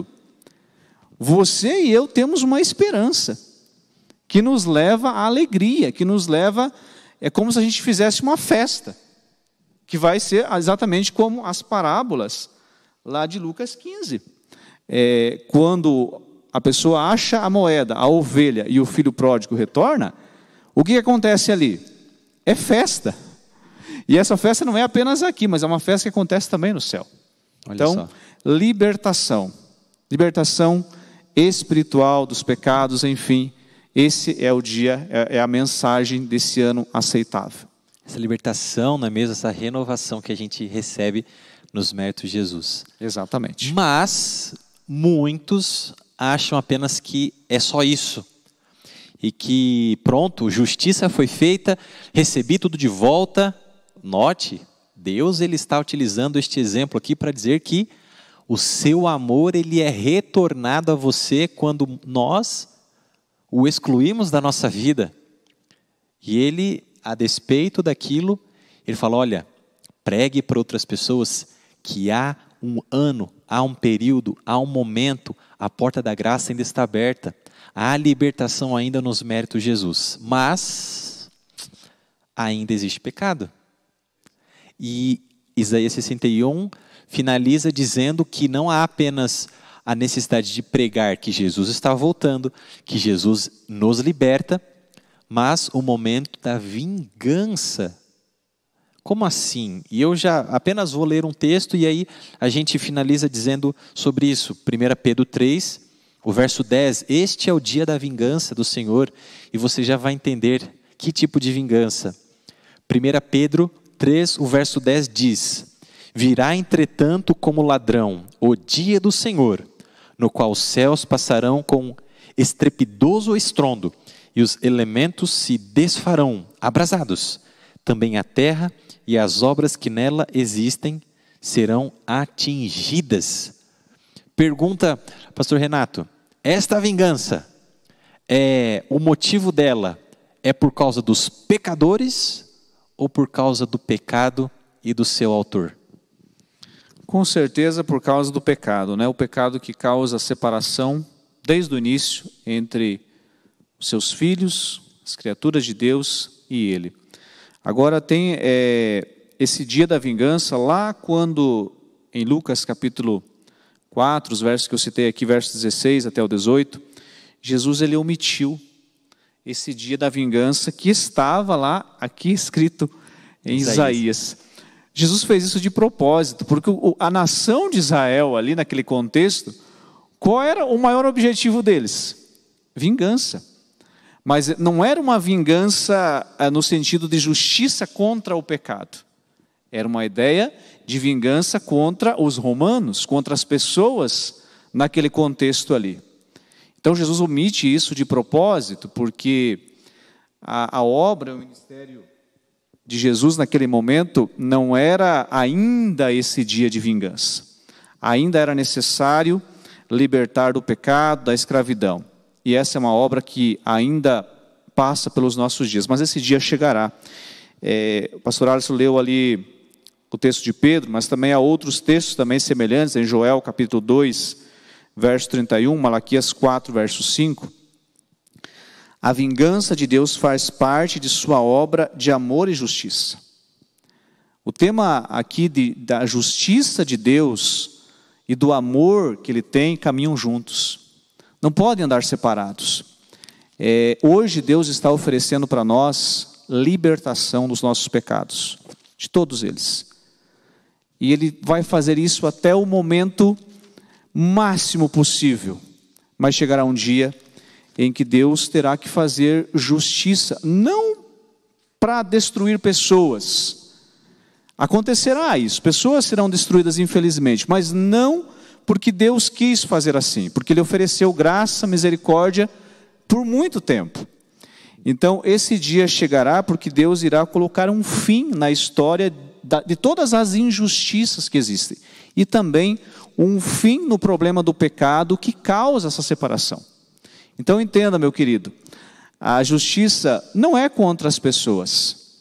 você e eu temos uma esperança que nos leva à alegria, que nos leva, é como se a gente fizesse uma festa, que vai ser exatamente como as parábolas lá de Lucas quinze. É, quando a pessoa acha a moeda, a ovelha e o filho pródigo retorna, o que acontece ali? É festa. E essa festa não é apenas aqui, mas é uma festa que acontece também no céu. Olha então, só. libertação. Libertação espiritual dos pecados, enfim. Esse é o dia, é a mensagem desse ano aceitável. Essa libertação, não é mesmo? Essa renovação que a gente recebe nos méritos de Jesus. Exatamente. Mas muitos acham apenas que é só isso. E que pronto, justiça foi feita, recebi tudo de volta. Note, Deus ele está utilizando este exemplo aqui para dizer que o seu amor ele é retornado a você quando nós o excluímos da nossa vida. E ele, a despeito daquilo, ele fala, olha, pregue para outras pessoas que há um ano, há um período, há um momento, a porta da graça ainda está aberta. Há libertação ainda nos méritos de Jesus. Mas ainda existe pecado. E Isaías sessenta e um finaliza dizendo que não há apenas a necessidade de pregar que Jesus está voltando, que Jesus nos liberta, mas o momento da vingança. Como assim? E eu já apenas vou ler um texto e aí a gente finaliza dizendo sobre isso. primeira Pedro três, o verso dez, este é o dia da vingança do Senhor, e você já vai entender que tipo de vingança. primeira Pedro três, o verso dez diz, virá entretanto como ladrão o dia do Senhor, no qual os céus passarão com estrepidoso estrondo, e os elementos se desfarão, abrasados. Também a terra e as obras que nela existem serão atingidas. Pergunta, pastor Renato, esta vingança, é, o motivo dela é por causa dos pecadores ou por causa do pecado e do seu autor? Com certeza por causa do pecado, né? O pecado que causa separação desde o início entre os seus filhos, as criaturas de Deus e ele. Agora tem é, esse dia da vingança lá quando, em Lucas capítulo quatro, os versos que eu citei aqui, versos dezesseis até o dezoito, Jesus ele omitiu esse dia da vingança que estava lá, aqui escrito em Isaías. Isaías. Jesus fez isso de propósito, porque a nação de Israel ali naquele contexto, qual era o maior objetivo deles? Vingança. Mas não era uma vingança no sentido de justiça contra o pecado. Era uma ideia de vingança contra os romanos, contra as pessoas naquele contexto ali. Então Jesus omite isso de propósito, porque a, a obra, o ministério de Jesus naquele momento não era ainda esse dia de vingança. Ainda era necessário libertar do pecado, da escravidão. E essa é uma obra que ainda passa pelos nossos dias, mas esse dia chegará. É, o pastor Alisson leu ali o texto de Pedro, mas também há outros textos também semelhantes, em Joel capítulo dois, verso trinta e um, Malaquias quatro, verso cinco. A vingança de Deus faz parte de sua obra de amor e justiça. O tema aqui de, da justiça de Deus e do amor que Ele tem caminham juntos. Não podem andar separados. É, hoje Deus está oferecendo para nós libertação dos nossos pecados, de todos eles. E Ele vai fazer isso até o momento máximo possível. Mas chegará um dia em que Deus terá que fazer justiça, não para destruir pessoas. Acontecerá isso, pessoas serão destruídas infelizmente, mas não porque Deus quis fazer assim, porque Ele ofereceu graça, misericórdia por muito tempo. Então esse dia chegará porque Deus irá colocar um fim na história de todas as injustiças que existem, e também um fim no problema do pecado que causa essa separação. Então entenda, meu querido, a justiça não é contra as pessoas.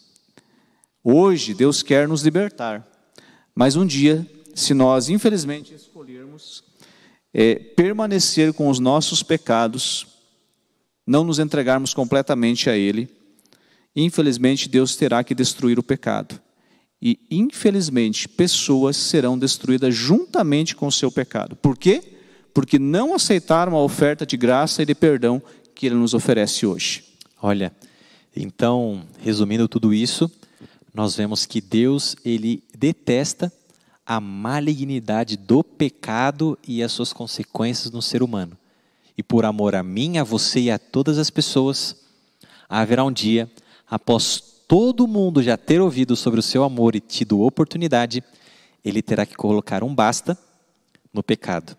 Hoje Deus quer nos libertar, mas um dia, se nós infelizmente escolhermos é, permanecer com os nossos pecados, não nos entregarmos completamente a Ele, infelizmente Deus terá que destruir o pecado. E infelizmente pessoas serão destruídas juntamente com o seu pecado. Por quê? Porque não aceitaram a oferta de graça e de perdão que Ele nos oferece hoje. Olha, então, resumindo tudo isso, nós vemos que Deus, Ele detesta a malignidade do pecado e as suas consequências no ser humano. E por amor a mim, a você e a todas as pessoas, haverá um dia, após todo mundo já ter ouvido sobre o seu amor e tido oportunidade, Ele terá que colocar um basta no pecado.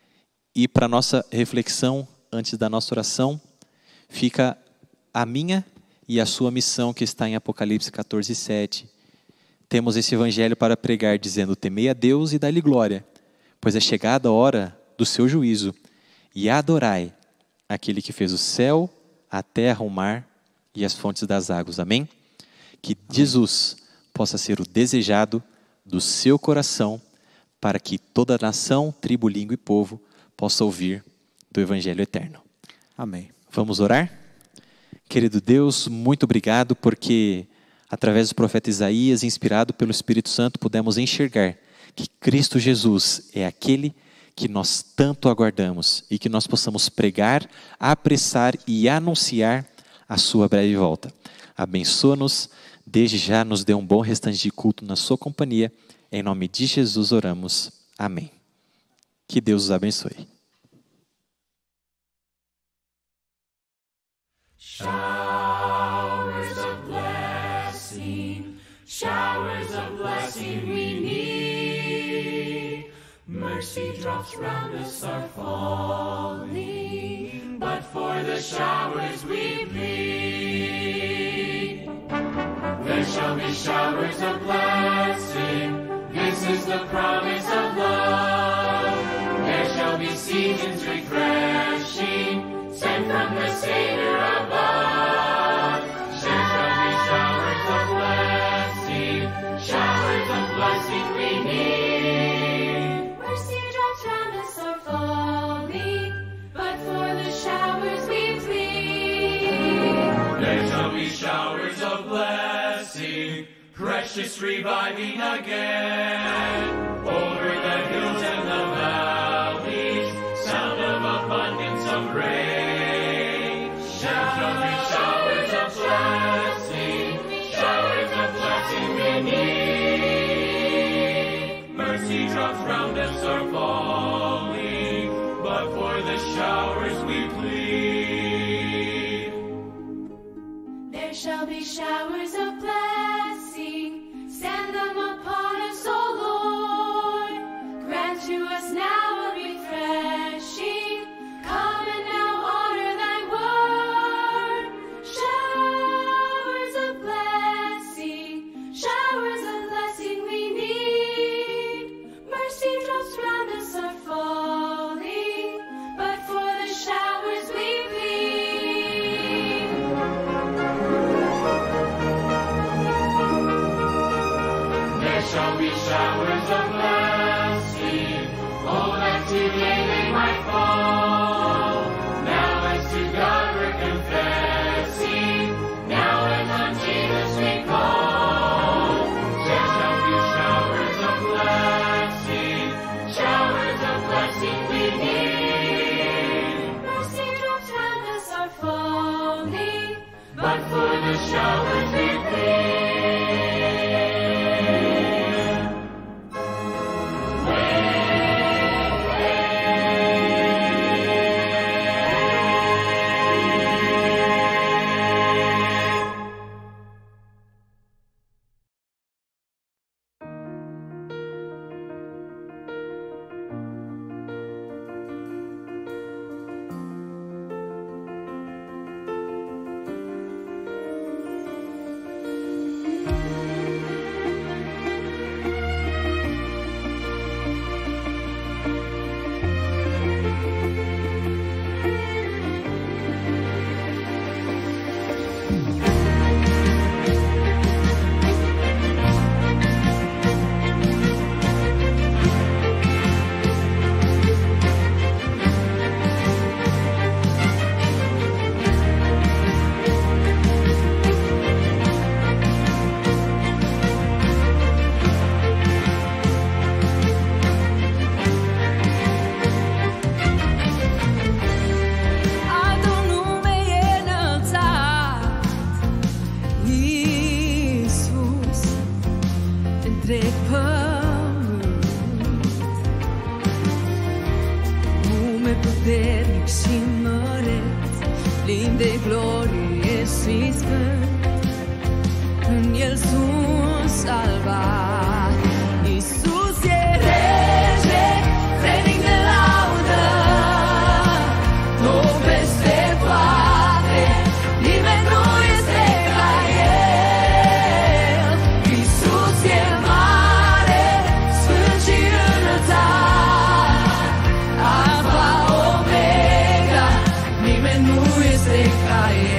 E para nossa reflexão, antes da nossa oração, fica a minha e a sua missão que está em Apocalipse catorze, sete. Temos esse evangelho para pregar, dizendo: temei a Deus e dai-lhe glória, pois é chegada a hora do seu juízo, e adorai aquele que fez o céu, a terra, o mar e as fontes das águas. Amém? Que Jesus possa ser o desejado do seu coração, para que toda nação, tribo, língua e povo possa ouvir do Evangelho eterno. Amém. Vamos orar? Querido Deus, muito obrigado porque, através do profeta Isaías, inspirado pelo Espírito Santo, pudemos enxergar que Cristo Jesus é aquele que nós tanto aguardamos e que nós possamos pregar, apressar e anunciar a sua breve volta. Abençoa-nos, desde já nos dê um bom restante de culto na sua companhia. Em nome de Jesus oramos. Amém. Que Deus os abençoe. Showers of blessing, showers of blessing we need. Mercy drops round us are falling, but for the showers we plead. There shall be showers of blessing, this is the promise of love. There shall be seasons refreshed. be showers of blessing, precious reviving again. Over the hills and the valleys, sound of abundance of rain. There shall be showers of blessing, showers of blessing we need. Mercy drops round us are falling, but for the showers we plead. There shall be showers of blessing, send them upon us, O Lord. Grant to us now a refreshing, come and now honor thy word. Showers of blessing, showers of blessing we need. Mercy drops round us are falling, but for the showers we plead. There shall be showers of blessing, oh that today they might fall. Now as to God we're confessing, now as on Jesus we call. There shall be showers of blessing, showers of blessing we need. Mercy drops round us are falling, But for the showers we plead. puternic și măreț, plin de glorie și sfânt. În El sunt salvat. Iisus e rege, vrednic de laudă, tot peste toate, nimeni nu este ca El. Iisus e mare, sfânt și înălțat, Alfa, Omega, nimeni nu este ca El.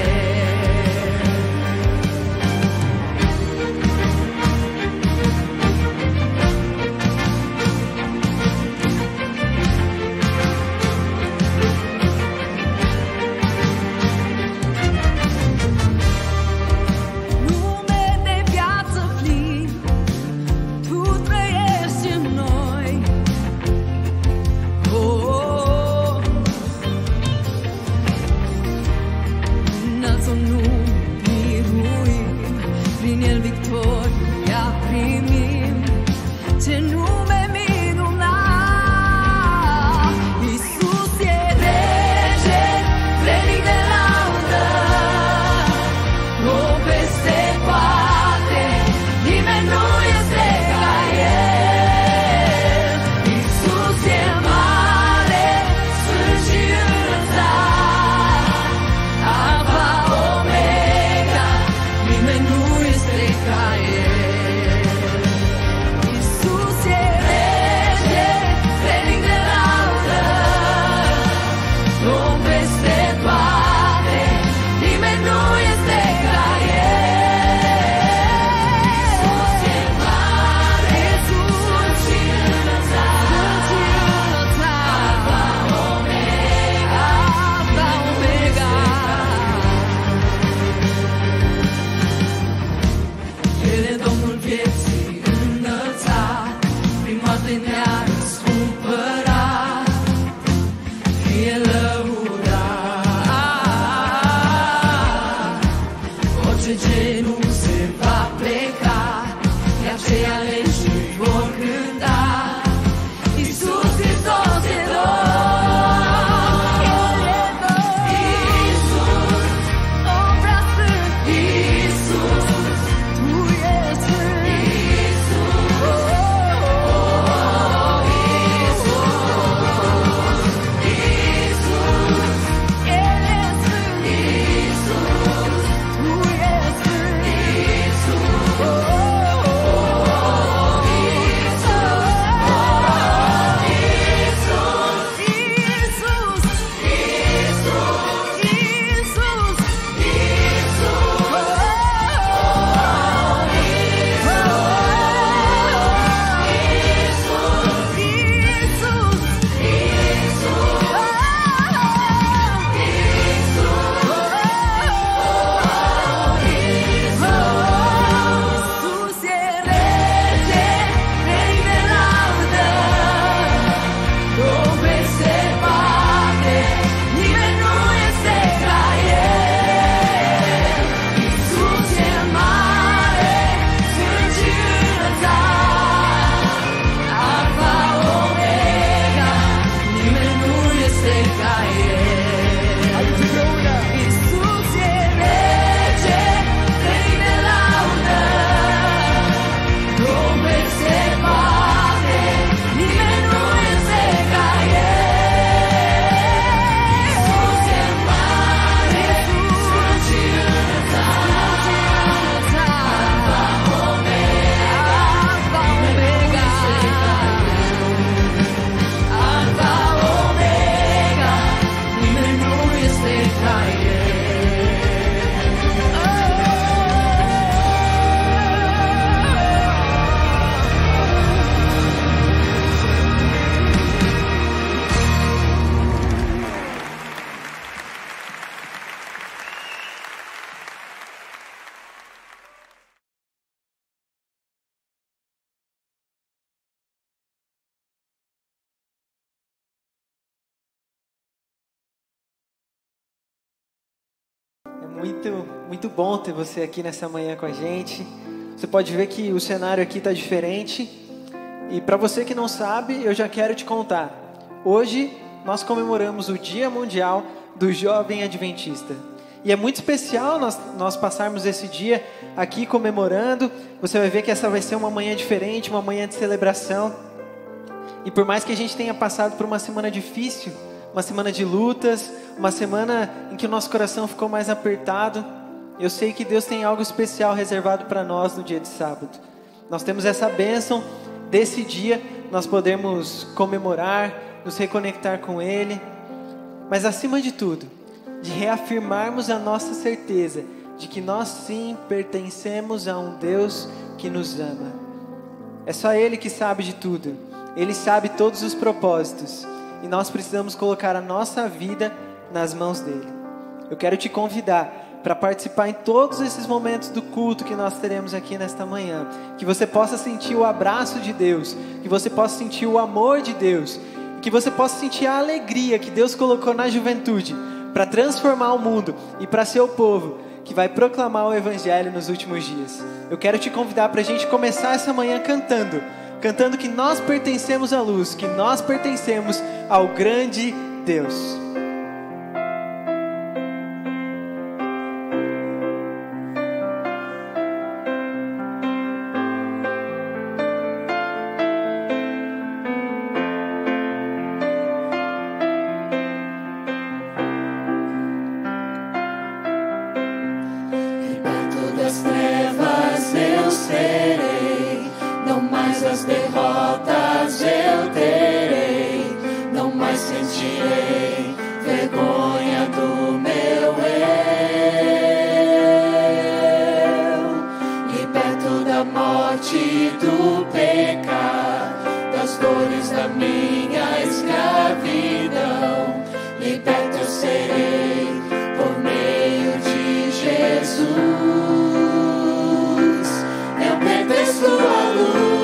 Muito, muito bom ter você aqui nessa manhã com a gente. Você pode ver que o cenário aqui está diferente. E para você que não sabe, eu já quero te contar. Hoje nós comemoramos o Dia Mundial do Jovem Adventista. E é muito especial nós, nós passarmos esse dia aqui comemorando. Você vai ver que essa vai ser uma manhã diferente, uma manhã de celebração. E por mais que a gente tenha passado por uma semana difícil, uma semana de lutas, uma semana em que o nosso coração ficou mais apertado, eu sei que Deus tem algo especial reservado para nós no dia de sábado. Nós temos essa bênção desse dia, nós podemos comemorar, nos reconectar com Ele, mas acima de tudo, de reafirmarmos a nossa certeza de que nós sim pertencemos a um Deus que nos ama. É só Ele que sabe de tudo, Ele sabe todos os propósitos, e nós precisamos colocar a nossa vida nas mãos dEle. Eu quero te convidar para participar em todos esses momentos do culto que nós teremos aqui nesta manhã. Que você possa sentir o abraço de Deus, que você possa sentir o amor de Deus, que você possa sentir a alegria que Deus colocou na juventude para transformar o mundo e para ser o povo que vai proclamar o Evangelho nos últimos dias. Eu quero te convidar para a gente começar essa manhã cantando, cantando que nós pertencemos à luz, que nós pertencemos ao grande Deus.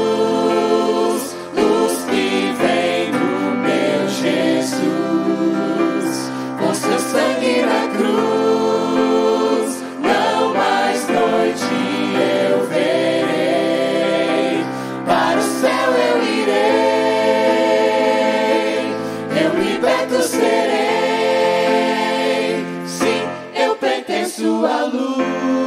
Jesus. sua luz.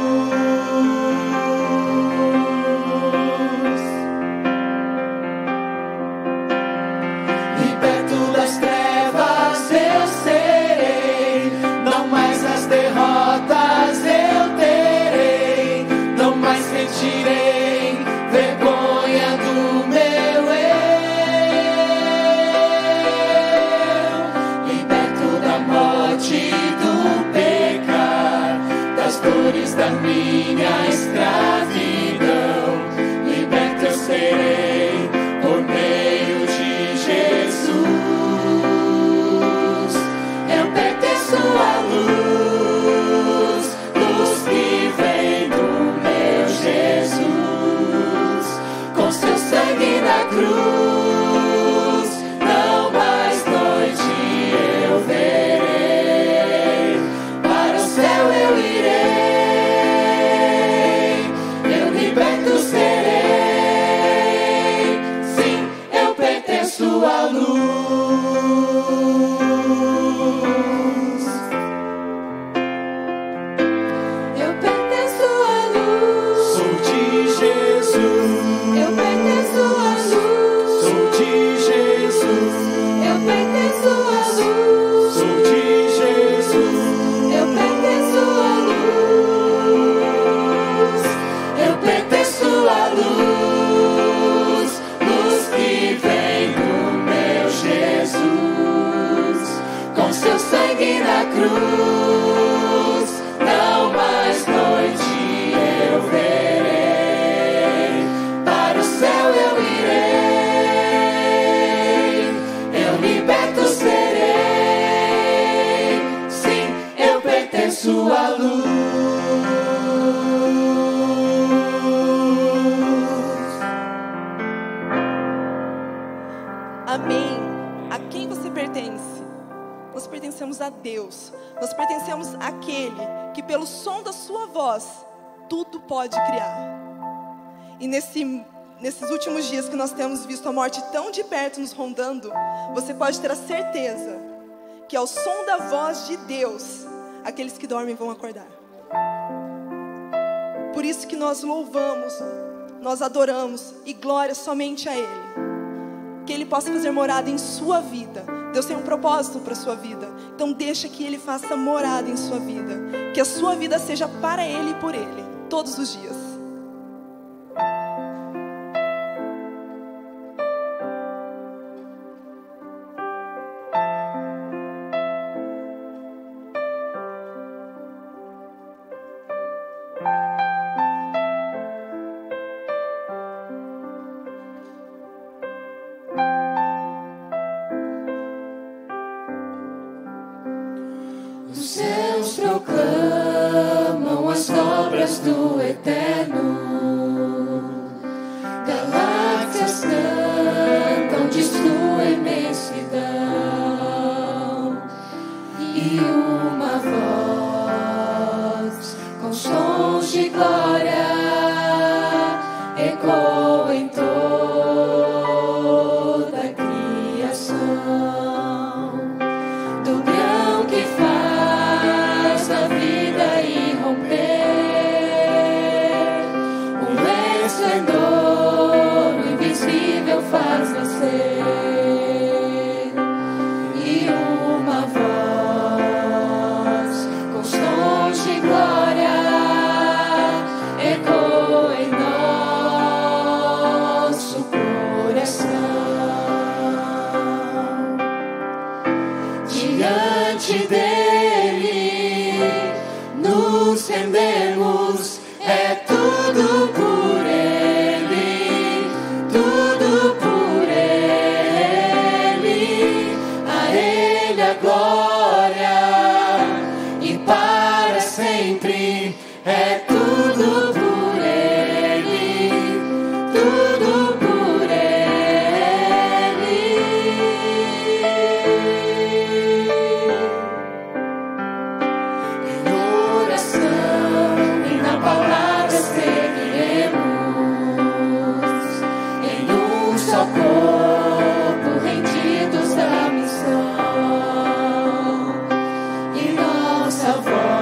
Liberto das trevas eu serei, não mais as derrotas eu terei, não mais sentirei vergonha do meu eu. Liberto da morte e do pecar, das dores da minha escravidão, liberto eu serei por meio de Jesus. Eu pertenço à luz, luz que vem do meu Jesus. Com seu sangue na cruz, não mais noite eu verei, para o céu eu irei, eu liberto serei, sim, eu pertenço à luz. Eu pertenço à luz, sou de Jesus. Eu pertenço à luz, sou de Jesus. Eu pertenço à luz, sou de Jesus. Eu pertenço à luz, eu pertenço à luz, luz que vem do meu Jesus. Com seu sangue na cruz, não mais noite eu verei, para o céu eu irei, eu liberto serei, sim, eu pertenço à luz. Amém. A quem você pertence? Nós pertencemos a Deus. Nós pertencemos àquele que pelo som da sua voz tudo pode criar. E nesse, nesses últimos dias que nós temos visto a morte tão de perto nos rondando, você pode ter a certeza que ao som da voz de Deus, aqueles que dormem vão acordar. Por isso que nós louvamos, nós adoramos e glória somente a Ele. Que Ele possa fazer morada em sua vida. Deus tem um propósito para a sua vida. Então deixa que Ele faça morada em sua vida. Que a sua vida seja para Ele e por Ele, todos os dias. Os céus proclamam as obras do Eterno, galáxias cantam de sua imensidão, e uma voz com sons de glória ecoa em toda a criação. Do grão que faz a vida irromper, um esplendor invisível faz nascer, e uma voz com sons de glória ecoa em nosso coração. Diante dele nos rendemos, é tudo por ele, tudo por ele, a ele a glória e para sempre, é tudo por ele, tudo por ele. Em oração e na palavra seguiremos, em um só corpo rendidos da missão, e nossa voz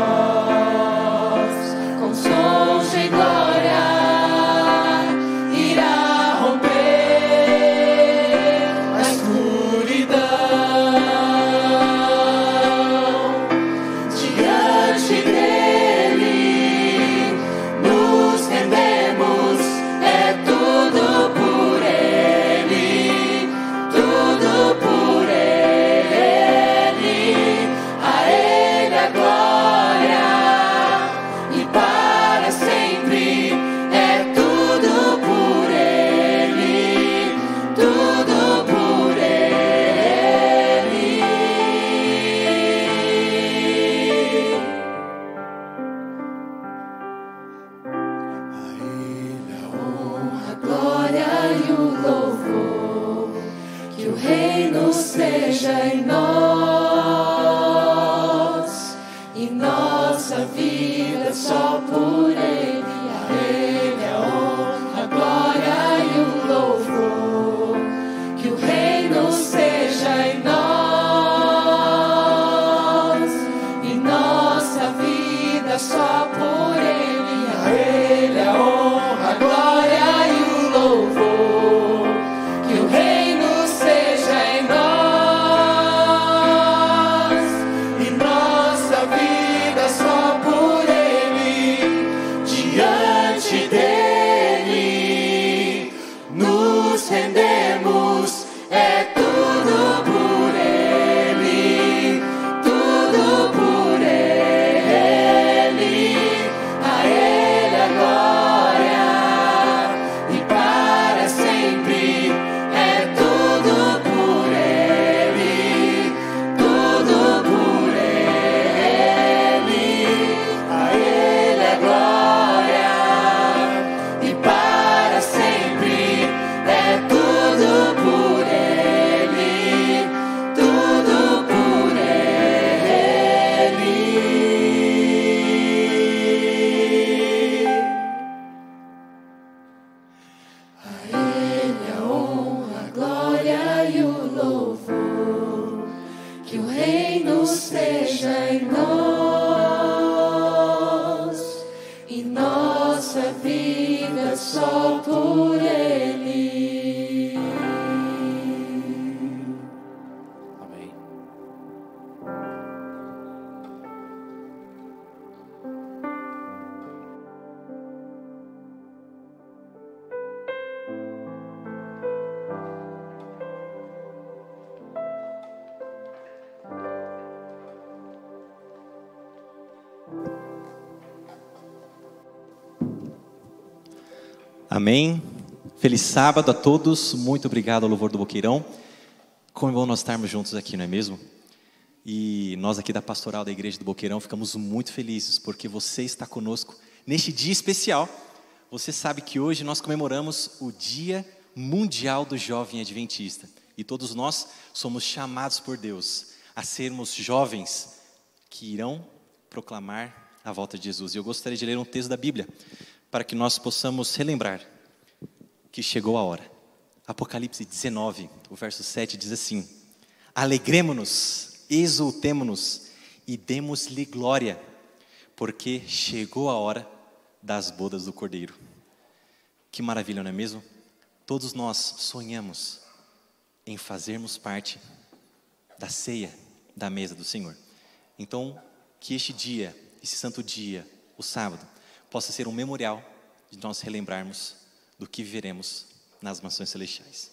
em nós e nossa vida só por Ele. Amém. Amém. Feliz sábado a todos. Muito obrigado ao Louvor do Boqueirão. Como é bom nós estarmos juntos aqui, não é mesmo? E nós aqui da Pastoral da Igreja do Boqueirão ficamos muito felizes porque você está conosco neste dia especial. Você sabe que hoje nós comemoramos o Dia Mundial do Jovem Adventista. E todos nós somos chamados por Deus a sermos jovens que irão proclamar a volta de Jesus. E eu gostaria de ler um texto da Bíblia para que nós possamos relembrar que chegou a hora. Apocalipse dezenove, o verso sete diz assim: alegremo-nos, exultemo-nos e demos-lhe glória, porque chegou a hora das bodas do Cordeiro. Que maravilha, não é mesmo? Todos nós sonhamos em fazermos parte da ceia da mesa do Senhor. Então, que este dia, esse santo dia, o sábado, possa ser um memorial de nós relembrarmos do que viveremos nas mansões celestiais.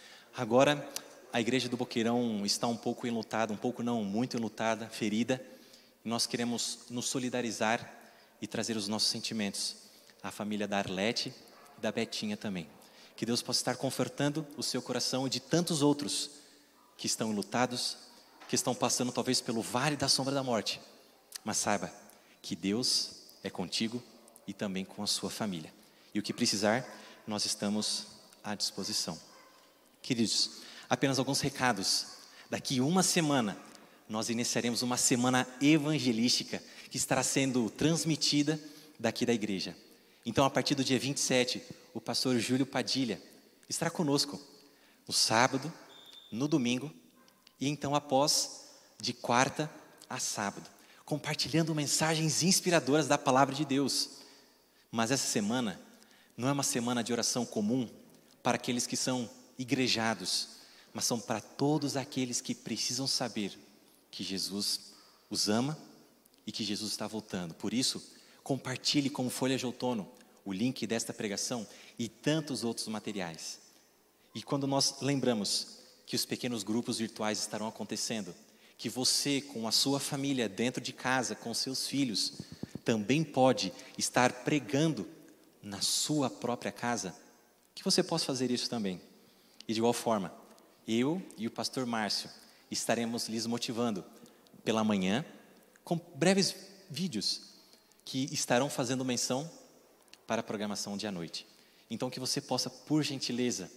Agora, a igreja do Boqueirão está um pouco enlutada, um pouco não, muito enlutada, ferida, e nós queremos nos solidarizar e trazer os nossos sentimentos à família da Arlete e da Betinha também. Que Deus possa estar confortando o seu coração e de tantos outros que estão enlutados, que estão passando talvez pelo vale da sombra da morte. Mas saiba que Deus é contigo e também com a sua família. E o que precisar, nós estamos à disposição. Queridos, apenas alguns recados. Daqui uma semana, nós iniciaremos uma semana evangelística que estará sendo transmitida daqui da igreja. Então, a partir do dia vinte e sete, o pastor Júlio Padilha estará conosco no sábado, no domingo e então após, de quarta a sábado, compartilhando mensagens inspiradoras da palavra de Deus. Mas essa semana não é uma semana de oração comum para aqueles que são igrejados, mas são para todos aqueles que precisam saber que Jesus os ama e que Jesus está voltando. Por isso, compartilhe como folha de outono o link desta pregação e tantos outros materiais. E quando nós lembramos que os pequenos grupos virtuais estarão acontecendo, que você com a sua família dentro de casa, com seus filhos, também pode estar pregando na sua própria casa, que você possa fazer isso também. E de igual forma, eu e o pastor Márcio estaremos lhes motivando pela manhã com breves vídeos que estarão fazendo menção para a programação de à noite. Então que você possa, por gentileza,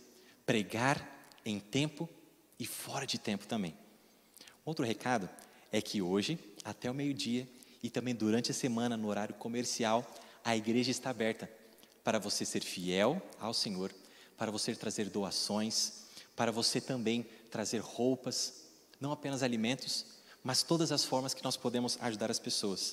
pregar em tempo e fora de tempo também. Outro recado é que hoje, até o meio-dia, e também durante a semana, no horário comercial, a igreja está aberta para você ser fiel ao Senhor, para você trazer doações, para você também trazer roupas, não apenas alimentos, mas todas as formas que nós podemos ajudar as pessoas.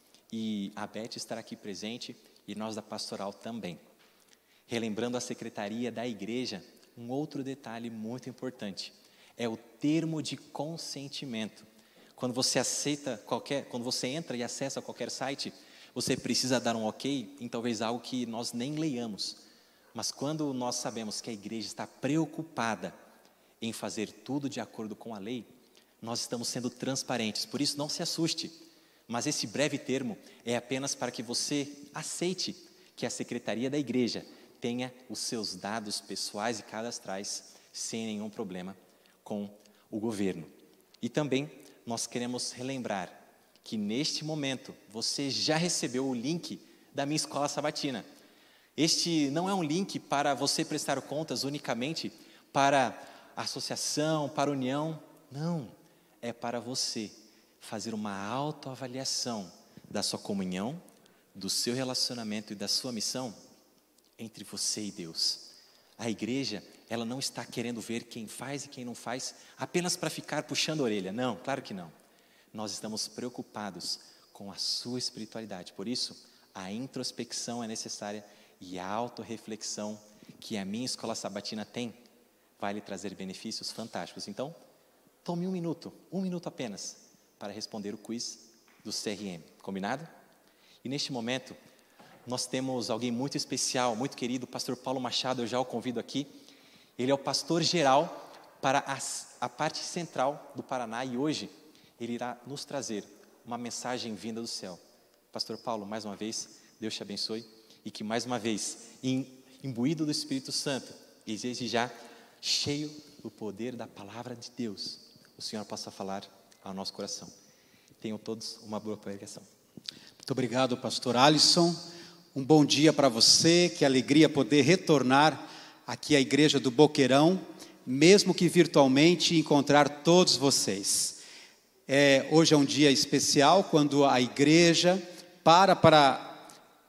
E a Beth estará aqui presente e nós da pastoral também. Relembrando a secretaria da igreja, um outro detalhe muito importante é o termo de consentimento. Quando você aceita qualquer, quando você entra e acessa qualquer site, você precisa dar um ok em talvez algo que nós nem leiamos. Mas quando nós sabemos que a igreja está preocupada em fazer tudo de acordo com a lei, nós estamos sendo transparentes. Por isso, não se assuste. Mas esse breve termo é apenas para que você aceite que a secretaria da igreja tenha os seus dados pessoais e cadastrais sem nenhum problema com o governo. E também nós queremos relembrar que neste momento você já recebeu o link da minha escola sabatina. Este não é um link para você prestar contas unicamente para a associação, para a união. Não, é para você fazer uma autoavaliação da sua comunhão, do seu relacionamento e da sua missão entre você e Deus. A igreja, ela não está querendo ver quem faz e quem não faz apenas para ficar puxando a orelha. Não, claro que não. nós estamos preocupados com a sua espiritualidade. Por isso, a introspecção é necessária e a autorreflexão que a minha escola sabatina tem vai lhe trazer benefícios fantásticos. Então, tome um minuto, um minuto apenas, para responder o quiz do C R M. Combinado? E neste momento, nós temos alguém muito especial, muito querido, o pastor Paulo Machado, eu já o convido aqui. Ele é o pastor geral para a, a parte central do Paraná e hoje ele irá nos trazer uma mensagem vinda do céu. Pastor Paulo, mais uma vez, Deus te abençoe e que mais uma vez, imbuído do Espírito Santo e desde já cheio do poder da palavra de Deus, o Senhor possa falar ao nosso coração. Tenham todos uma boa pregação. Muito obrigado, pastor Alisson. Um bom dia para você, que alegria poder retornar aqui à igreja do Boqueirão, mesmo que virtualmente, encontrar todos vocês. É, hoje é um dia especial, quando a igreja para para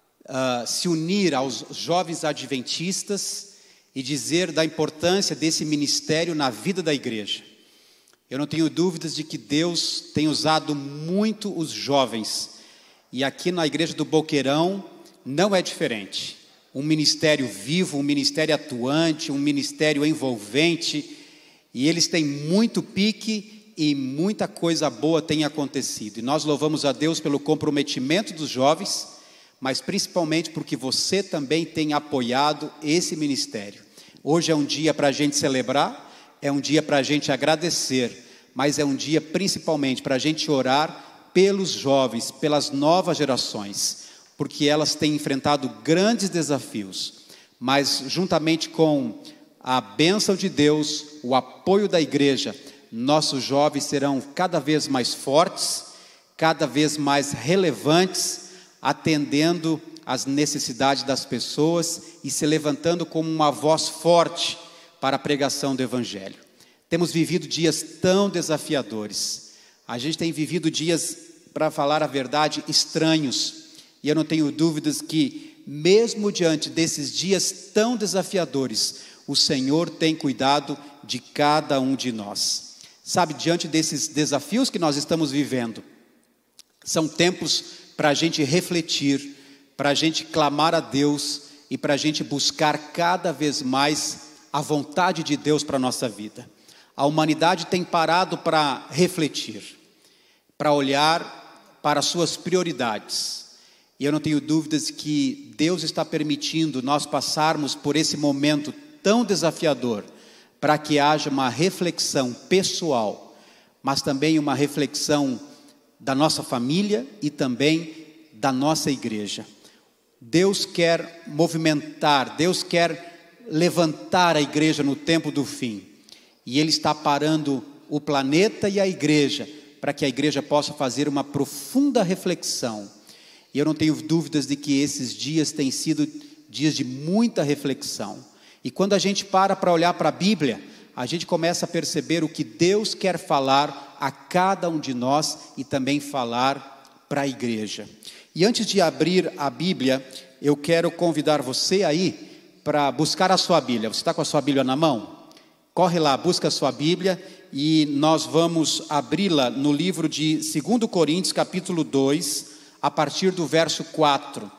uh, se unir aos jovens adventistas e dizer da importância desse ministério na vida da igreja. Eu não tenho dúvidas de que Deus tem usado muito os jovens, e aqui na igreja do Boqueirão não é diferente. Um ministério vivo, um ministério atuante, um ministério envolvente, e eles têm muito pique e muita coisa boa tem acontecido. E nós louvamos a Deus pelo comprometimento dos jovens, mas principalmente porque você também tem apoiado esse ministério. Hoje é um dia para a gente celebrar, é um dia para a gente agradecer, mas é um dia principalmente para a gente orar pelos jovens, pelas novas gerações, porque elas têm enfrentado grandes desafios, mas juntamente com a bênção de Deus, o apoio da igreja, nossos jovens serão cada vez mais fortes, cada vez mais relevantes, atendendo às necessidades das pessoas e se levantando como uma voz forte para a pregação do Evangelho. Temos vivido dias tão desafiadores, a gente tem vivido dias, para falar a verdade, estranhos, e eu não tenho dúvidas que, mesmo diante desses dias tão desafiadores, o Senhor tem cuidado de cada um de nós. Sabe, diante desses desafios que nós estamos vivendo, são tempos para a gente refletir, para a gente clamar a Deus e para a gente buscar cada vez mais a vontade de Deus para a nossa vida. A humanidade tem parado para refletir, para olhar para as suas prioridades. E eu não tenho dúvidas que Deus está permitindo nós passarmos por esse momento tão desafiador, para que haja uma reflexão pessoal, mas também uma reflexão da nossa família e também da nossa igreja. Deus quer movimentar, Deus quer levantar a igreja no tempo do fim. E Ele está parando o planeta e a igreja, para que a igreja possa fazer uma profunda reflexão. E eu não tenho dúvidas de que esses dias têm sido dias de muita reflexão. E quando a gente para para olhar para a Bíblia, a gente começa a perceber o que Deus quer falar a cada um de nós e também falar para a igreja. E antes de abrir a Bíblia, eu quero convidar você aí para buscar a sua Bíblia. Você está com a sua Bíblia na mão? Corre lá, busca a sua Bíblia e nós vamos abri-la no livro de Segundo Coríntios, capítulo dois, a partir do verso quatro.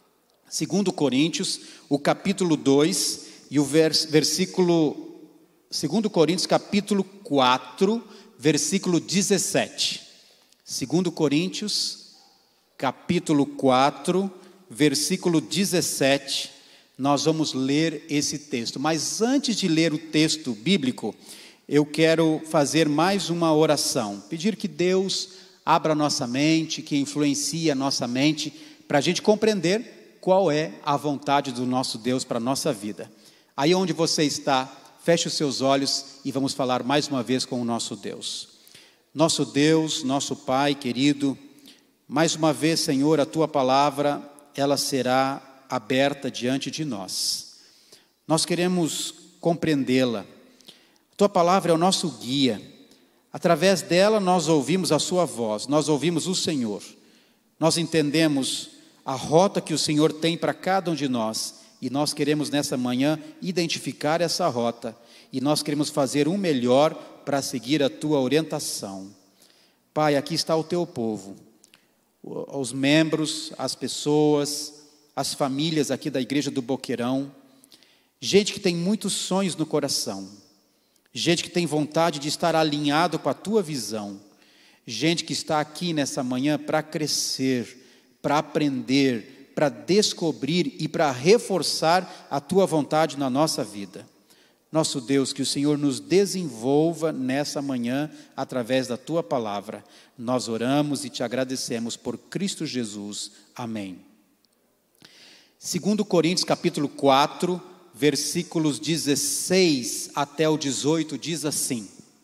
Segundo Coríntios, o capítulo dois e o vers, versículo... Segundo Coríntios, capítulo quatro, versículo dezessete. Segundo Coríntios, capítulo quatro, versículo dezessete. Nós vamos ler esse texto. Mas antes de ler o texto bíblico, eu quero fazer mais uma oração. Pedir que Deus abra a nossa mente, que influencie a nossa mente, para a gente compreender qual é a vontade do nosso Deus para a nossa vida. Aí onde você está, feche os seus olhos e vamos falar mais uma vez com o nosso Deus. Nosso Deus, nosso Pai querido, mais uma vez, Senhor, a Tua palavra, ela será aberta diante de nós. Nós queremos compreendê-la. A Tua palavra é o nosso guia. Através dela nós ouvimos a Sua voz, nós ouvimos o Senhor. Nós entendemos a rota que o Senhor tem para cada um de nós. E nós queremos nessa manhã identificar essa rota. E nós queremos fazer um melhor para seguir a Tua orientação. Pai, aqui está o teu povo, os membros, as pessoas, as famílias aqui da igreja do Boqueirão, gente que tem muitos sonhos no coração, gente que tem vontade de estar alinhado com a tua visão, gente que está aqui nessa manhã para crescer, para aprender, para descobrir e para reforçar a tua vontade na nossa vida. Nosso Deus, que o Senhor nos desenvolva nessa manhã através da tua palavra. Nós oramos e te agradecemos por Cristo Jesus. Amém. Segundo Coríntios capítulo quatro, versículos dezesseis até o dezoito, diz assim: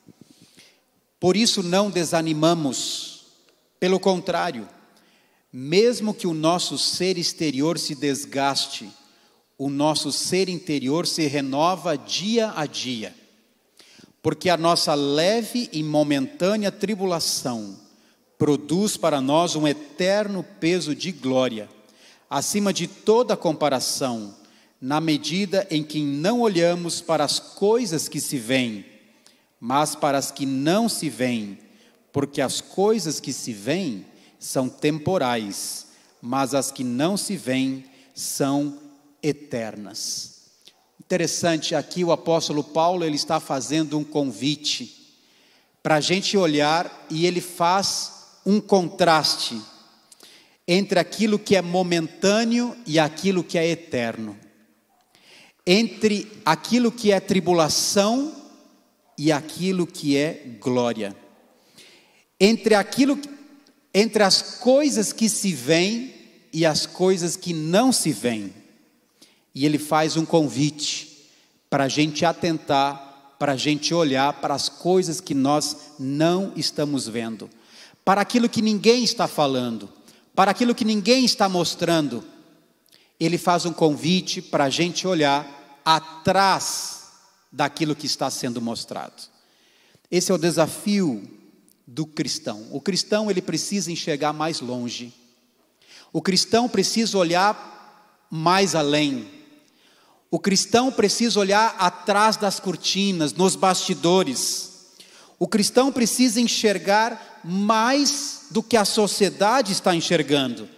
por isso não desanimamos, pelo contrário, mesmo que o nosso ser exterior se desgaste, o nosso ser interior se renova dia a dia, porque a nossa leve e momentânea tribulação produz para nós um eterno peso de glória, acima de toda comparação, na medida em que não olhamos para as coisas que se veem, mas para as que não se veem, porque as coisas que se veem são temporais, mas as que não se veem são eternas. Interessante, aqui o apóstolo Paulo, ele está fazendo um convite para a gente olhar, e ele faz um contraste entre aquilo que é momentâneo e aquilo que é eterno, entre aquilo que é tribulação e aquilo que é glória, entre aquilo, entre as coisas que se veem e as coisas que não se veem. E ele faz um convite para a gente atentar, para a gente olhar para as coisas que nós não estamos vendo, para aquilo que ninguém está falando, para aquilo que ninguém está mostrando. Ele faz um convite para a gente olhar atrás daquilo que está sendo mostrado. Esse é o desafio do cristão. O cristão, ele precisa enxergar mais longe. O cristão precisa olhar mais além. O cristão precisa olhar atrás das cortinas, nos bastidores. O cristão precisa enxergar mais do que a sociedade está enxergando.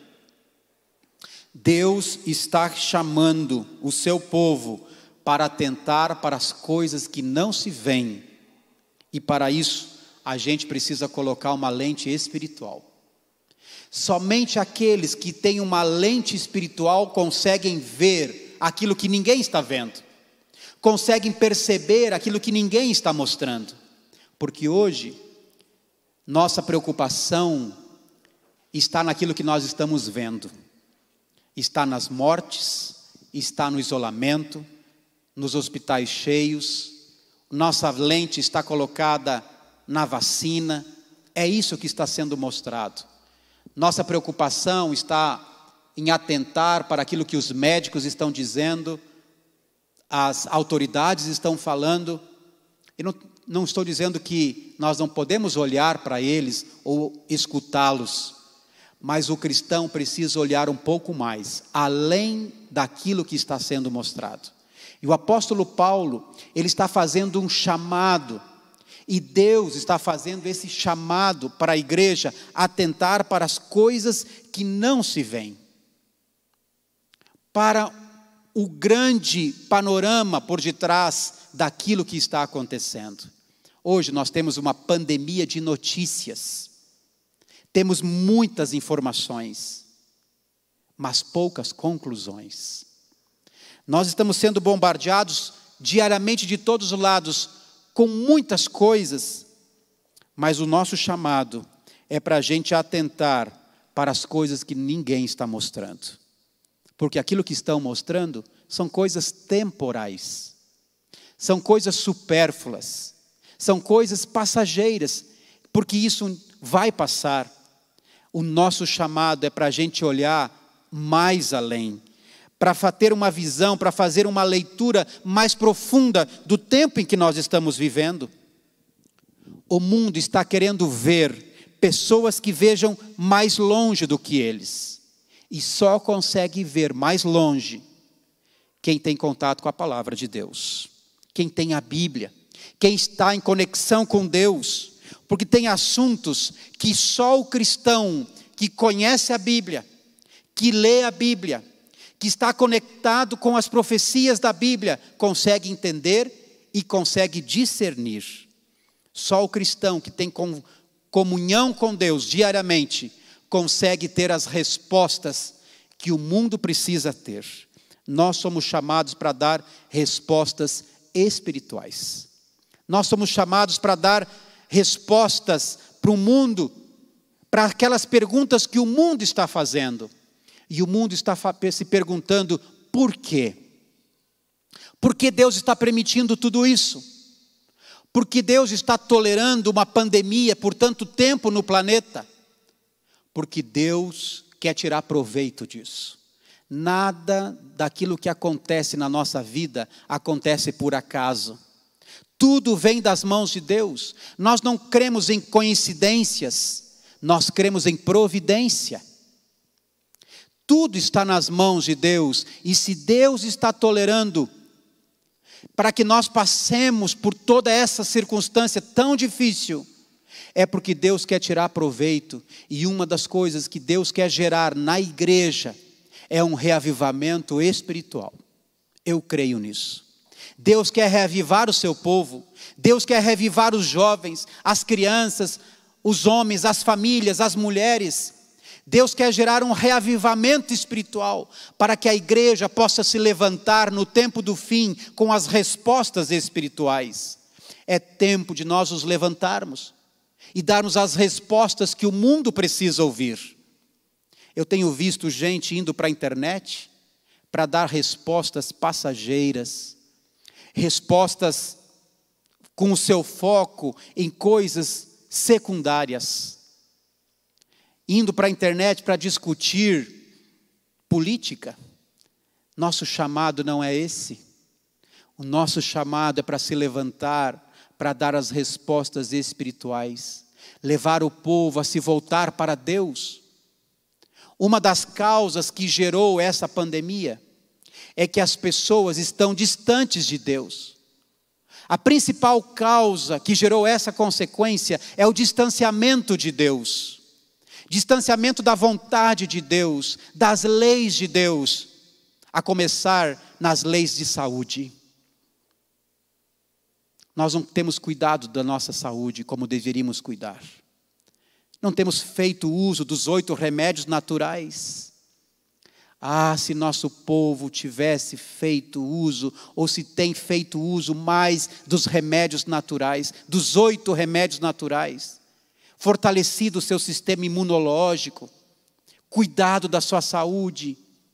Deus está chamando o seu povo para atentar para as coisas que não se veem. E para isso, a gente precisa colocar uma lente espiritual. Somente aqueles que têm uma lente espiritual conseguem ver aquilo que ninguém está vendo, conseguem perceber aquilo que ninguém está mostrando, porque hoje nossa preocupação está naquilo que nós estamos vendo, está nas mortes, está no isolamento, nos hospitais cheios, nossa lente está colocada na vacina, é isso que está sendo mostrado. Nossa preocupação está em atentar para aquilo que os médicos estão dizendo, as autoridades estão falando. Eu não, não estou dizendo que nós não podemos olhar para eles ou escutá-los, mas o cristão precisa olhar um pouco mais, além daquilo que está sendo mostrado. E o apóstolo Paulo, ele está fazendo um chamado, e Deus está fazendo esse chamado para a igreja, atentar para as coisas que não se veem, para o grande panorama por detrás daquilo que está acontecendo. Hoje nós temos uma pandemia de notícias, temos muitas informações, mas poucas conclusões. Nós estamos sendo bombardeados diariamente de todos os lados, com muitas coisas, mas o nosso chamado é para a gente atentar para as coisas que ninguém está mostrando. Porque aquilo que estão mostrando são coisas temporais, são coisas supérfluas, são coisas passageiras, porque isso vai passar. O nosso chamado é para a gente olhar mais além, para ter uma visão, para fazer uma leitura mais profunda do tempo em que nós estamos vivendo. O mundo está querendo ver pessoas que vejam mais longe do que eles. E só consegue ver mais longe quem tem contato com a palavra de Deus, quem tem a Bíblia, quem está em conexão com Deus. porque tem assuntos que só o cristão que conhece a Bíblia, que lê a Bíblia, que está conectado com as profecias da Bíblia, consegue entender e consegue discernir. Só o cristão que tem comunhão com Deus diariamente consegue ter as respostas que o mundo precisa ter. Nós somos chamados para dar respostas espirituais. Nós somos chamados para dar respostas para o mundo, para aquelas perguntas que o mundo está fazendo. E o mundo está se perguntando por quê? Por que Deus está permitindo tudo isso? Por que Deus está tolerando uma pandemia por tanto tempo no planeta? Porque Deus quer tirar proveito disso. Nada daquilo que acontece na nossa vida acontece por acaso. Tudo vem das mãos de Deus. Nós não cremos em coincidências, nós cremos em providência. Tudo está nas mãos de Deus, e se Deus está tolerando para que nós passemos por toda essa circunstância tão difícil, é porque Deus quer tirar proveito. E uma das coisas que Deus quer gerar na igreja é um reavivamento espiritual. Eu creio nisso. Deus quer reavivar o seu povo, Deus quer reavivar os jovens, as crianças, os homens, as famílias, as mulheres. Deus quer gerar um reavivamento espiritual para que a igreja possa se levantar no tempo do fim com as respostas espirituais. É tempo de nós nos levantarmos e darmos as respostas que o mundo precisa ouvir. Eu tenho visto gente indo para a internet para dar respostas passageiras, respostas com o seu foco em coisas secundárias. Indo para a internet para discutir política. Nosso chamado não é esse. O nosso chamado é para se levantar, para dar as respostas espirituais, levar o povo a se voltar para Deus. Uma das causas que gerou essa pandemia é que as pessoas estão distantes de Deus. A principal causa que gerou essa consequência é o distanciamento de Deus. Distanciamento da vontade de Deus, das leis de Deus, a começar nas leis de saúde. Nós não temos cuidado da nossa saúde como deveríamos cuidar. Não temos feito uso dos oito remédios naturais. Ah, se nosso povo tivesse feito uso, ou se tem feito uso mais dos remédios naturais, dos oito remédios naturais, fortalecido o seu sistema imunológico, cuidado da sua saúde,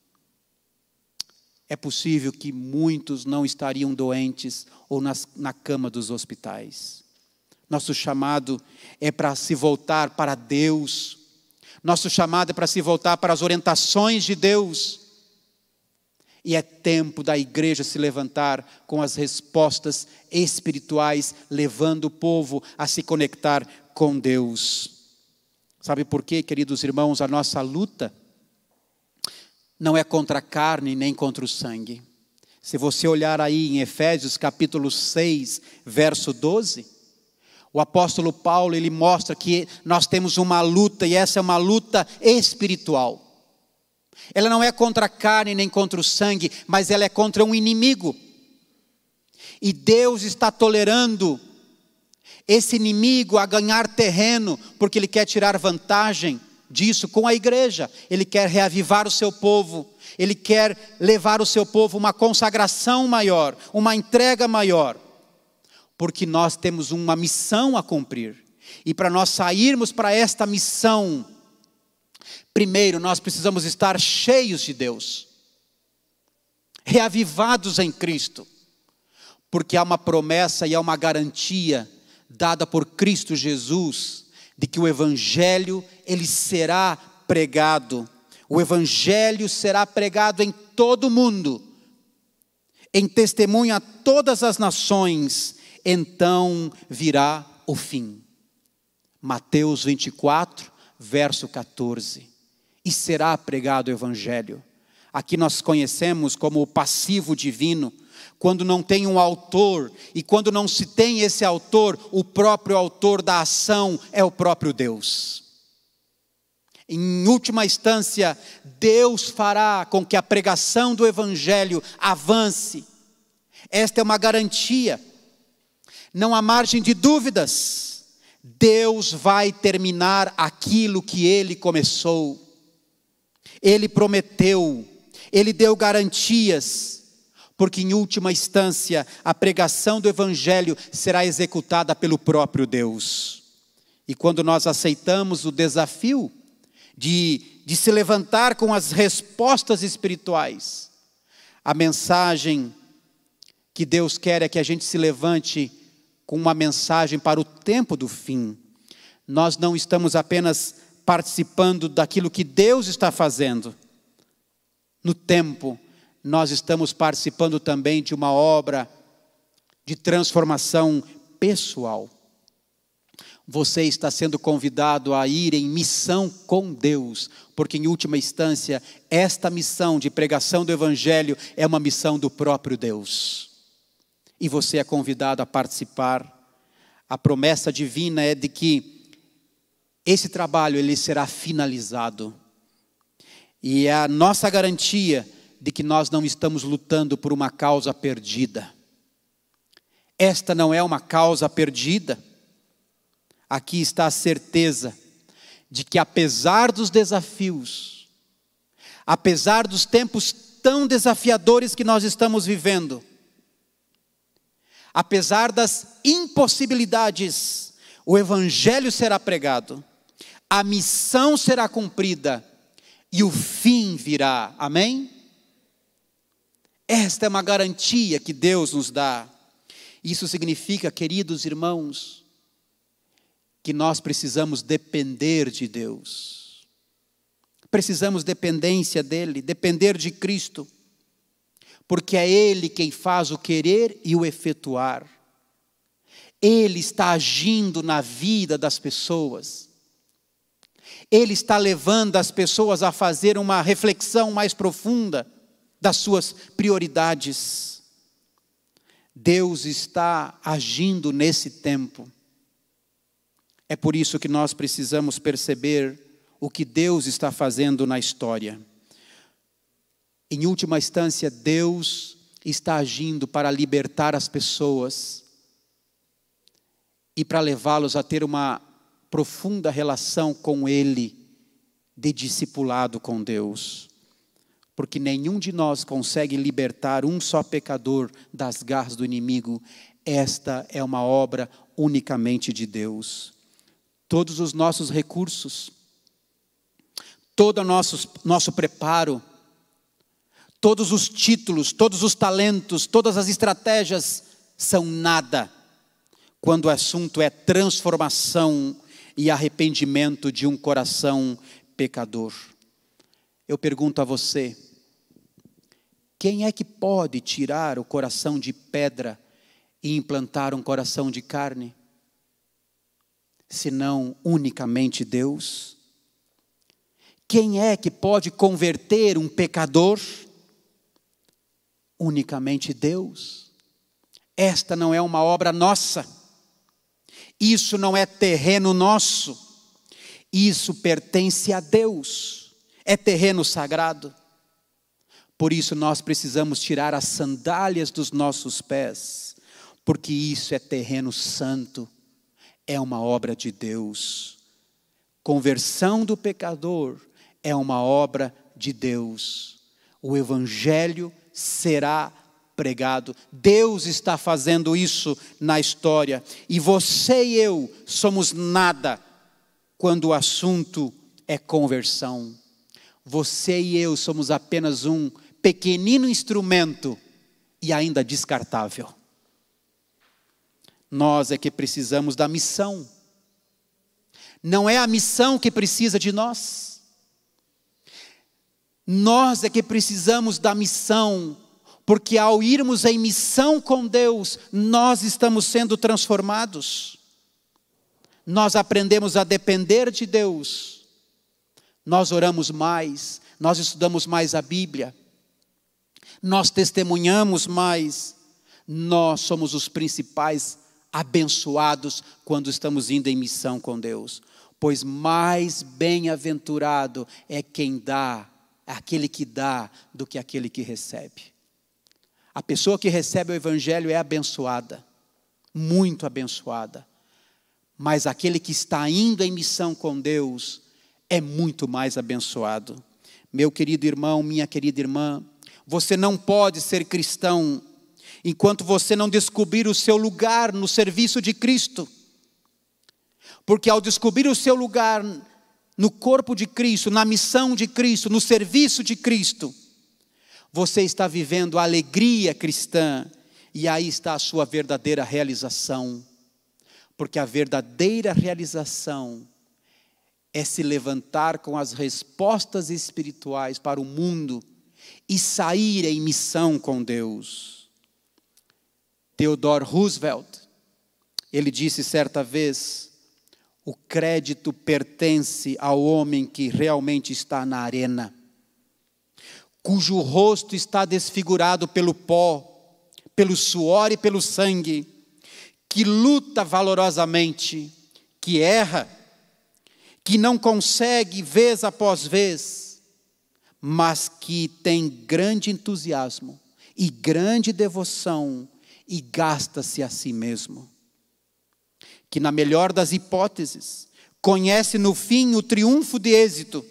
é possível que muitos não estariam doentes ou nas, na cama dos hospitais. Nosso chamado é para se voltar para Deus. Nosso chamado é para se voltar para as orientações de Deus. E é tempo da igreja se levantar com as respostas espirituais, levando o povo a se conectar com Deus. Sabe por quê, queridos irmãos? A nossa luta não é contra a carne nem contra o sangue. Se você olhar aí em Efésios capítulo seis, verso doze, o apóstolo Paulo, ele mostra que nós temos uma luta, e essa é uma luta espiritual. Ela não é contra a carne nem contra o sangue, mas ela é contra um inimigo. E Deus está tolerando esse inimigo a ganhar terreno, porque Ele quer tirar vantagem disso com a igreja. Ele quer reavivar o seu povo, Ele quer levar o seu povo a uma consagração maior, uma entrega maior, porque nós temos uma missão a cumprir. E para nós sairmos para esta missão, primeiro nós precisamos estar cheios de Deus, reavivados em Cristo, porque há uma promessa e há uma garantia dada por Cristo Jesus, de que o Evangelho, ele será pregado. O Evangelho será pregado em todo o mundo, em testemunho a todas as nações, então virá o fim. Mateus vinte e quatro, verso quatorze. E será pregado o Evangelho. Aqui nós conhecemos como o passivo divino. quando não tem um autor, e quando não se tem esse autor, o próprio autor da ação é o próprio Deus. Em última instância, Deus fará com que a pregação do Evangelho avance. Esta é uma garantia, não há margem de dúvidas. Deus vai terminar aquilo que Ele começou. Ele prometeu, Ele deu garantias, porque em última instância a pregação do Evangelho será executada pelo próprio Deus. E quando nós aceitamos o desafio de, de se levantar com as respostas espirituais, a mensagem que Deus quer é que a gente se levante com uma mensagem para o tempo do fim. Nós não estamos apenas participando daquilo que Deus está fazendo no tempo, nós estamos participando também de uma obra de transformação pessoal. Você está sendo convidado a ir em missão com Deus, porque em última instância, esta missão de pregação do Evangelho é uma missão do próprio Deus. E você é convidado a participar. A promessa divina é de que esse trabalho ele será finalizado. E é a nossa garantia de que nós não estamos lutando por uma causa perdida. Esta não é uma causa perdida. Aqui está a certeza de que apesar dos desafios, apesar dos tempos tão desafiadores que nós estamos vivendo, apesar das impossibilidades, o Evangelho será pregado, a missão será cumprida e o fim virá. Amém? Esta é uma garantia que Deus nos dá. Isso significa, queridos irmãos, que nós precisamos depender de Deus. Precisamos dependência dEle, depender de Cristo. Porque é Ele quem faz o querer e o efetuar. Ele está agindo na vida das pessoas. Ele está levando as pessoas a fazer uma reflexão mais profunda das suas prioridades. Deus está agindo nesse tempo. É por isso que nós precisamos perceber o que Deus está fazendo na história. Em última instância, Deus está agindo para libertar as pessoas e para levá-los a ter uma profunda relação com Ele, de discipulado com Deus. Porque nenhum de nós consegue libertar um só pecador das garras do inimigo. Esta é uma obra unicamente de Deus. Todos os nossos recursos, todo o nosso, nosso preparo, todos os títulos, todos os talentos, todas as estratégias são nada, quando o assunto é transformação e arrependimento de um coração pecador. Eu pergunto a você, quem é que pode tirar o coração de pedra e implantar um coração de carne? Senão unicamente Deus. Quem é que pode converter um pecador? Unicamente Deus. Esta não é uma obra nossa. Isso não é terreno nosso. Isso pertence a Deus. É terreno sagrado. Por isso nós precisamos tirar as sandálias dos nossos pés, porque isso é terreno santo. É uma obra de Deus. Conversão do pecador é uma obra de Deus. O Evangelho será pregado. Deus está fazendo isso na história. E você e eu somos nada quando o assunto é conversão. Você e eu somos apenas um pequenino instrumento e ainda descartável. Nós é que precisamos da missão. Não é a missão que precisa de nós. Nós é que precisamos da missão, porque ao irmos em missão com Deus, nós estamos sendo transformados. Nós aprendemos a depender de Deus. Nós oramos mais, nós estudamos mais a Bíblia. nós testemunhamos mais, nós somos os principais abençoados quando estamos indo em missão com Deus. Pois mais bem-aventurado é quem dá, aquele que dá, do que aquele que recebe. A pessoa que recebe o Evangelho é abençoada, muito abençoada. Mas aquele que está indo em missão com Deus é muito mais abençoado. Meu querido irmão, minha querida irmã, você não pode ser cristão enquanto você não descobrir o seu lugar no serviço de Cristo. Porque ao descobrir o seu lugar no corpo de Cristo, na missão de Cristo, no serviço de Cristo, você está vivendo a alegria cristã, e aí está a sua verdadeira realização. Porque a verdadeira realização é se levantar com as respostas espirituais para o mundo e sair em missão com Deus. Theodore Roosevelt, ele disse certa vez: o crédito pertence ao homem que realmente está na arena, cujo rosto está desfigurado pelo pó, pelo suor e pelo sangue, que luta valorosamente, que erra, que não consegue vez após vez, mas que tem grande entusiasmo e grande devoção e gasta-se a si mesmo. Que na melhor das hipóteses, conhece no fim o triunfo de êxito,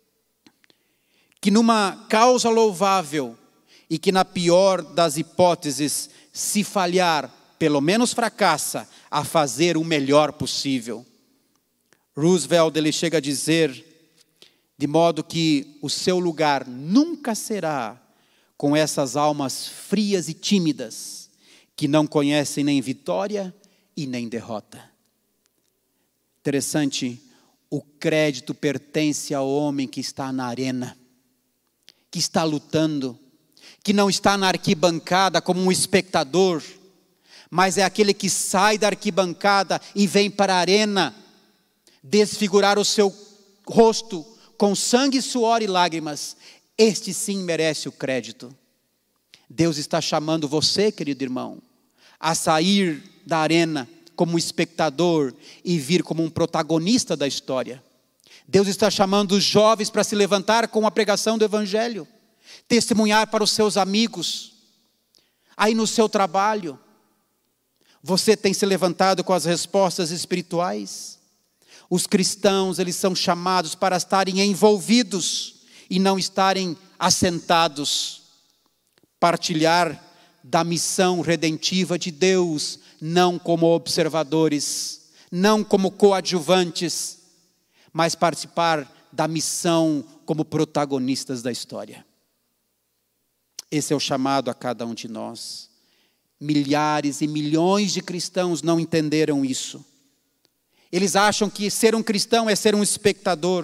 que numa causa louvável, e que na pior das hipóteses, se falhar, pelo menos fracassa a fazer o melhor possível. Roosevelt, ele chega a dizer, de modo que o seu lugar nunca será com essas almas frias e tímidas, que não conhecem nem vitória e nem derrota. Interessante, o crédito pertence ao homem que está na arena, que está lutando, que não está na arquibancada como um espectador, mas é aquele que sai da arquibancada e vem para a arena, desfigurar o seu rosto com sangue, suor e lágrimas. Este sim merece o crédito. Deus está chamando você, querido irmão, a sair da arena como um espectador e vir como um protagonista da história. Deus está chamando os jovens para se levantar com a pregação do Evangelho, testemunhar para os seus amigos, aí no seu trabalho. Você tem se levantado com as respostas espirituais? Os cristãos, eles são chamados para estarem envolvidos e não estarem assentados. Partilhar da missão redentiva de Deus, não como observadores, não como coadjuvantes, mas participar da missão como protagonistas da história. Esse é o chamado a cada um de nós. Milhares e milhões de cristãos não entenderam isso. Eles acham que ser um cristão é ser um espectador,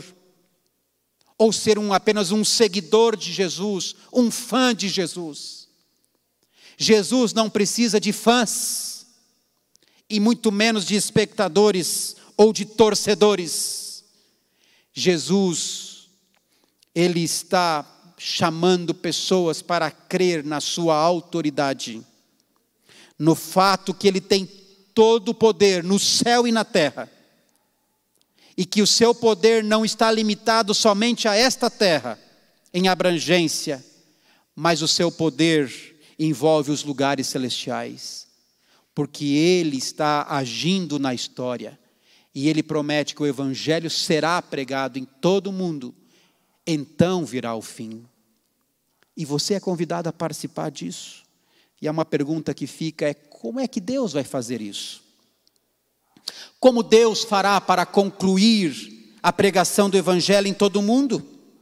ou ser um, apenas um seguidor de Jesus, um fã de Jesus. Jesus não precisa de fãs, e muito menos de espectadores ou de torcedores. Jesus, Ele está chamando pessoas para crer na sua autoridade, no fato que Ele tem todo o poder no céu e na terra, e que o seu poder não está limitado somente a esta terra, em abrangência, mas o seu poder envolve os lugares celestiais, porque Ele está agindo na história, e Ele promete que o Evangelho será pregado em todo o mundo, então virá o fim. E você é convidado a participar disso. E há uma pergunta que fica, é como é que Deus vai fazer isso? Como Deus fará para concluir a pregação do Evangelho em todo o mundo?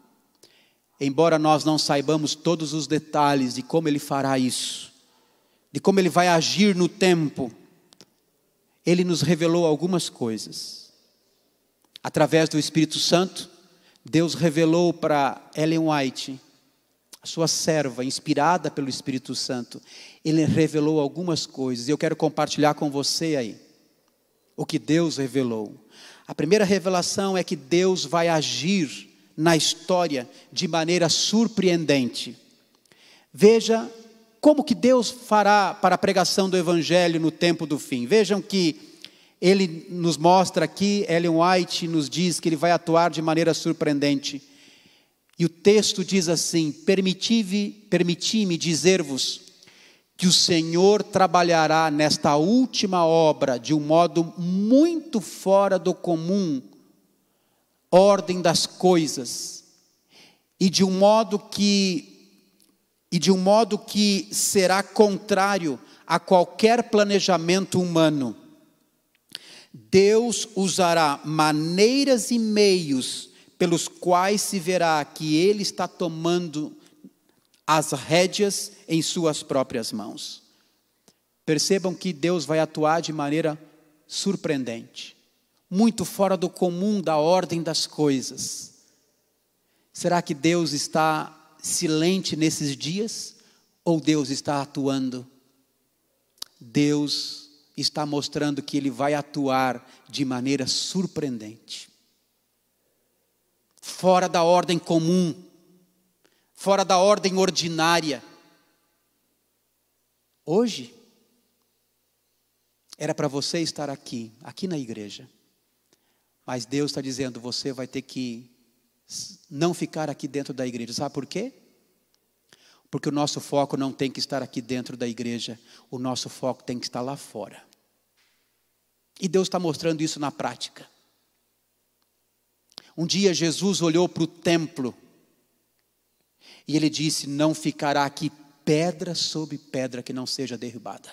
Embora nós não saibamos todos os detalhes de como Ele fará isso, de como Ele vai agir no tempo, Ele nos revelou algumas coisas. Através do Espírito Santo, Deus revelou para Ellen White, a sua serva, inspirada pelo Espírito Santo, Ele revelou algumas coisas, e eu quero compartilhar com você aí, o que Deus revelou. A primeira revelação é que Deus vai agir na história de maneira surpreendente. Veja como que Deus fará para a pregação do Evangelho no tempo do fim. Vejam que ele nos mostra aqui, Ellen White nos diz que ele vai atuar de maneira surpreendente. E o texto diz assim: Permiti-me, permiti-me dizer-vos que o Senhor trabalhará nesta última obra de um modo muito fora do comum, ordem das coisas, e de um modo que e de um modo que será contrário a qualquer planejamento humano. Deus usará maneiras e meios pelos quais se verá que Ele está tomando as rédeas em suas próprias mãos. Percebam que Deus vai atuar de maneira surpreendente, muito fora do comum da ordem das coisas. Será que Deus está silente nesses dias? Ou Deus está atuando? Deus está mostrando que Ele vai atuar de maneira surpreendente, fora da ordem comum, fora da ordem ordinária. Hoje, era para você estar aqui, aqui na igreja. Mas Deus está dizendo, você vai ter que não ficar aqui dentro da igreja. Sabe por quê? Porque o nosso foco não tem que estar aqui dentro da igreja. O nosso foco tem que estar lá fora. E Deus está mostrando isso na prática. Um dia Jesus olhou para o templo e Ele disse, não ficará aqui pedra sobre pedra que não seja derribada.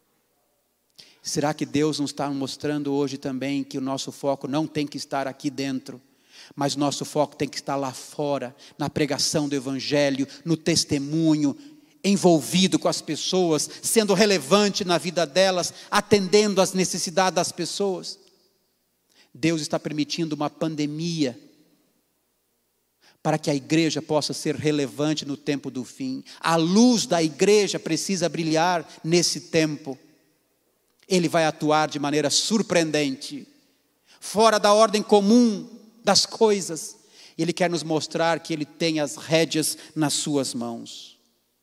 Será que Deus nos está mostrando hoje também que o nosso foco não tem que estar aqui dentro, mas o nosso foco tem que estar lá fora, na pregação do Evangelho, no testemunho, envolvido com as pessoas, sendo relevante na vida delas, atendendo às necessidades das pessoas? Deus está permitindo uma pandemia para que a igreja possa ser relevante no tempo do fim. A luz da igreja precisa brilhar nesse tempo. Ele vai atuar de maneira surpreendente, fora da ordem comum das coisas. Ele quer nos mostrar que Ele tem as rédeas nas suas mãos.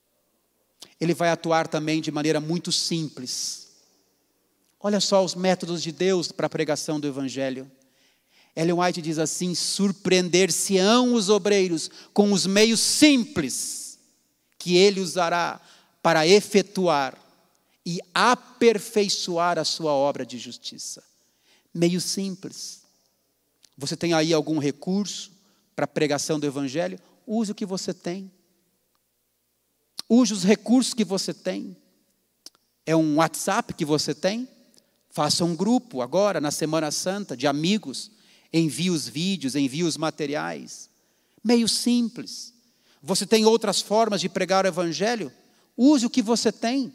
Ele vai atuar também de maneira muito simples. Olha só os métodos de Deus para a pregação do Evangelho. Ellen White diz assim, surpreender-se-ão os obreiros com os meios simples que Ele usará para efetuar e aperfeiçoar a sua obra de justiça. Meio simples. Você tem aí algum recurso para a pregação do Evangelho? Use o que você tem. Use os recursos que você tem. É um WhatsApp que você tem? Faça um grupo agora, na Semana Santa, de amigos. Envie os vídeos, envie os materiais. Meio simples. Você tem outras formas de pregar o Evangelho? Use o que você tem.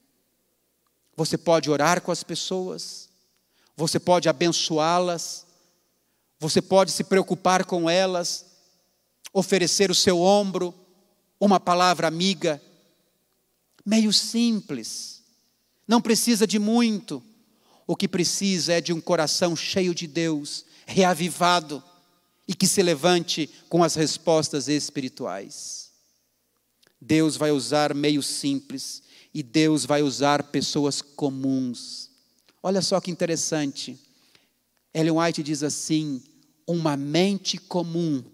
Você pode orar com as pessoas. Você pode abençoá-las. Você pode se preocupar com elas. Oferecer o seu ombro. Uma palavra amiga. Meio simples. Não precisa de muito. O que precisa é de um coração cheio de Deus, reavivado, e que se levante com as respostas espirituais. Deus vai usar meios simples, e Deus vai usar pessoas comuns. Olha só que interessante. Ellen White diz assim, uma mente comum,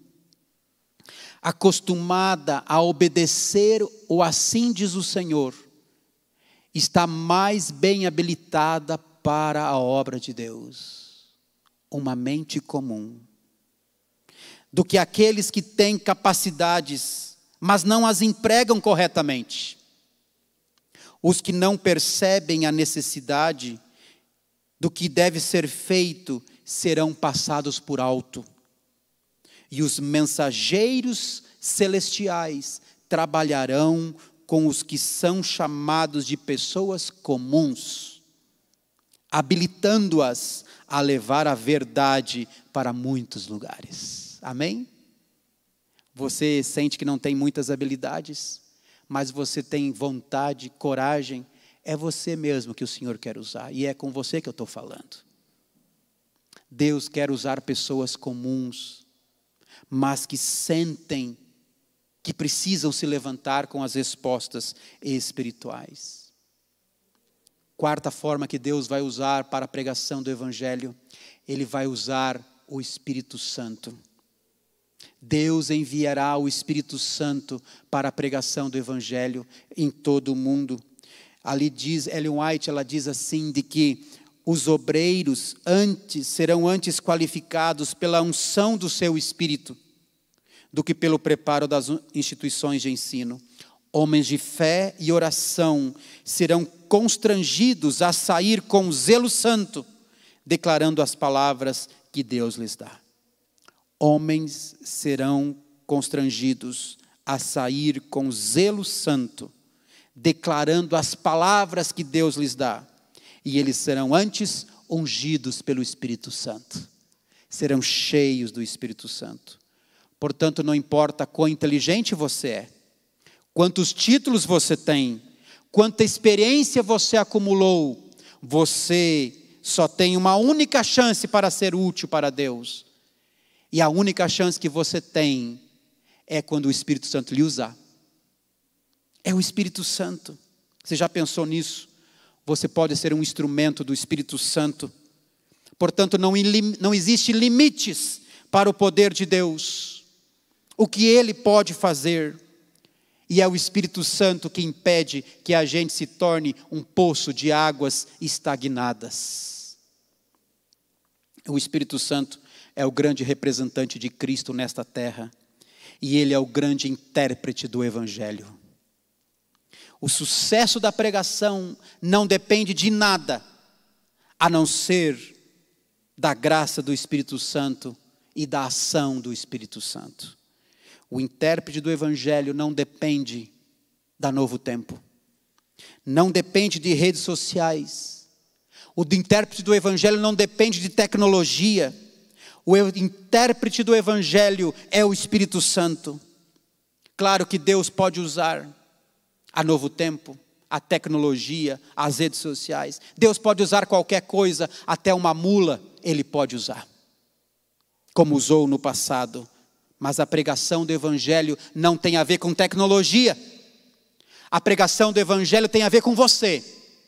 acostumada a obedecer o assim diz o Senhor, está mais bem habilitada para a obra de Deus. Uma mente comum. Do que aqueles que têm capacidades, mas não as empregam corretamente. Os que não percebem a necessidade do que deve ser feito serão passados por alto. E os mensageiros celestiais trabalharão com os que são chamados de pessoas comuns, habilitando-as a levar a verdade para muitos lugares. Amém? Você sente que não tem muitas habilidades, mas você tem vontade, coragem, é você mesmo que o Senhor quer usar, e é com você que eu estou falando. Deus quer usar pessoas comuns, mas que sentem que precisam se levantar com as respostas espirituais. Quarta forma que Deus vai usar para a pregação do Evangelho, Ele vai usar o Espírito Santo. Deus enviará o Espírito Santo para a pregação do Evangelho em todo o mundo. Ali diz, Ellen White, ela diz assim, de que os obreiros antes, serão antes qualificados pela unção do seu Espírito, do que pelo preparo das instituições de ensino. Homens de fé e oração serão constrangidos a sair com zelo santo, declarando as palavras que Deus lhes dá. Homens serão constrangidos a sair com zelo santo, declarando as palavras que Deus lhes dá. E eles serão antes ungidos pelo Espírito Santo. Serão cheios do Espírito Santo. Portanto, não importa quão inteligente você é, quantos títulos você tem, quanta experiência você acumulou, você só tem uma única chance para ser útil para Deus. E a única chance que você tem é quando o Espírito Santo lhe usar. É o Espírito Santo. Você já pensou nisso? Você pode ser um instrumento do Espírito Santo. Portanto, não, não existe limites para o poder de Deus. O que Ele pode fazer. E é o Espírito Santo que impede que a gente se torne um poço de águas estagnadas. O Espírito Santo é o grande representante de Cristo nesta terra. E Ele é o grande intérprete do Evangelho. O sucesso da pregação não depende de nada, a não ser da graça do Espírito Santo e da ação do Espírito Santo. O intérprete do Evangelho não depende da Novo Tempo. Não depende de redes sociais. O intérprete do Evangelho não depende de tecnologia. O intérprete do Evangelho é o Espírito Santo. Claro que Deus pode usar a Novo Tempo, a tecnologia, as redes sociais. Deus pode usar qualquer coisa, até uma mula Ele pode usar. Como usou no passado. Mas a pregação do Evangelho não tem a ver com tecnologia. A pregação do Evangelho tem a ver com você.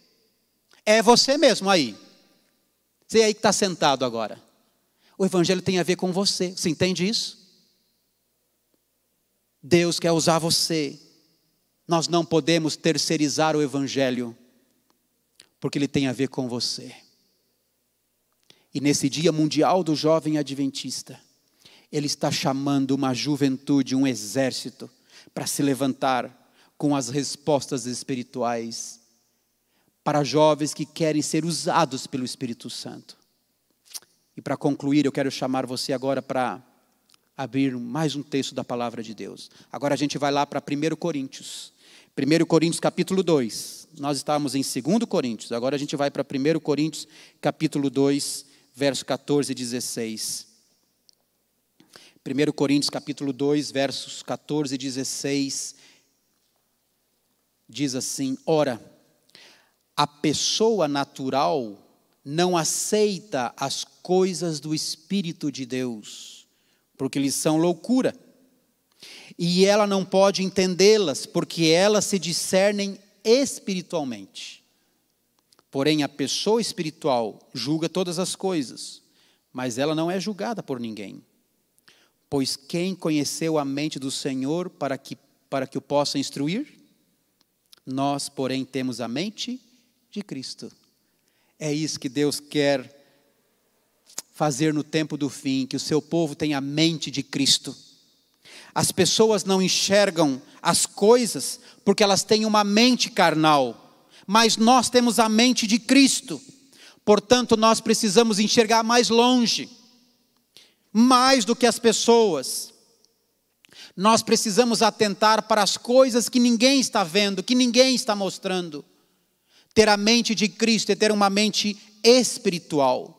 É você mesmo aí. Você aí que está sentado agora. O Evangelho tem a ver com você. Você entende isso? Deus quer usar você. Nós não podemos terceirizar o Evangelho, porque ele tem a ver com você. E nesse Dia Mundial do Jovem Adventista, Ele está chamando uma juventude, um exército, para se levantar com as respostas espirituais, para jovens que querem ser usados pelo Espírito Santo. E para concluir, eu quero chamar você agora para abrir mais um texto da Palavra de Deus. Agora a gente vai lá para primeiro Coríntios. primeiro Coríntios capítulo dois. Nós estávamos em dois Coríntios, agora a gente vai para primeiro Coríntios capítulo dois, verso catorze e dezesseis. primeiro Coríntios capítulo dois, versos catorze e dezesseis, diz assim: ora, a pessoa natural não aceita as coisas do Espírito de Deus, porque lhes são loucura, e ela não pode entendê-las, porque elas se discernem espiritualmente. Porém, a pessoa espiritual julga todas as coisas, mas ela não é julgada por ninguém. Pois quem conheceu a mente do Senhor para que, para que o possa instruir? Nós, porém, temos a mente de Cristo. É isso que Deus quer fazer no tempo do fim, que o seu povo tenha a mente de Cristo. As pessoas não enxergam as coisas porque elas têm uma mente carnal, mas nós temos a mente de Cristo. Portanto, nós precisamos enxergar mais longe, mais do que as pessoas. Nós precisamos atentar para as coisas que ninguém está vendo, que ninguém está mostrando. Ter a mente de Cristo é ter uma mente espiritual.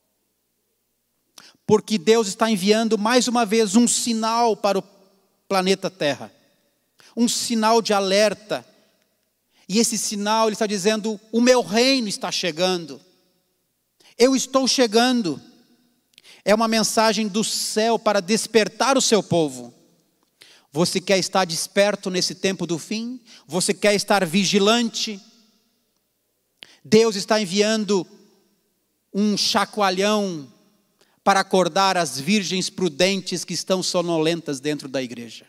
Porque Deus está enviando mais uma vez um sinal para o planeta Terra. Um sinal de alerta. E esse sinal, Ele está dizendo: o meu reino está chegando. Eu estou chegando. É uma mensagem do céu para despertar o seu povo. Você quer estar desperto nesse tempo do fim? Você quer estar vigilante? Deus está enviando um chacoalhão para acordar as virgens prudentes que estão sonolentas dentro da igreja.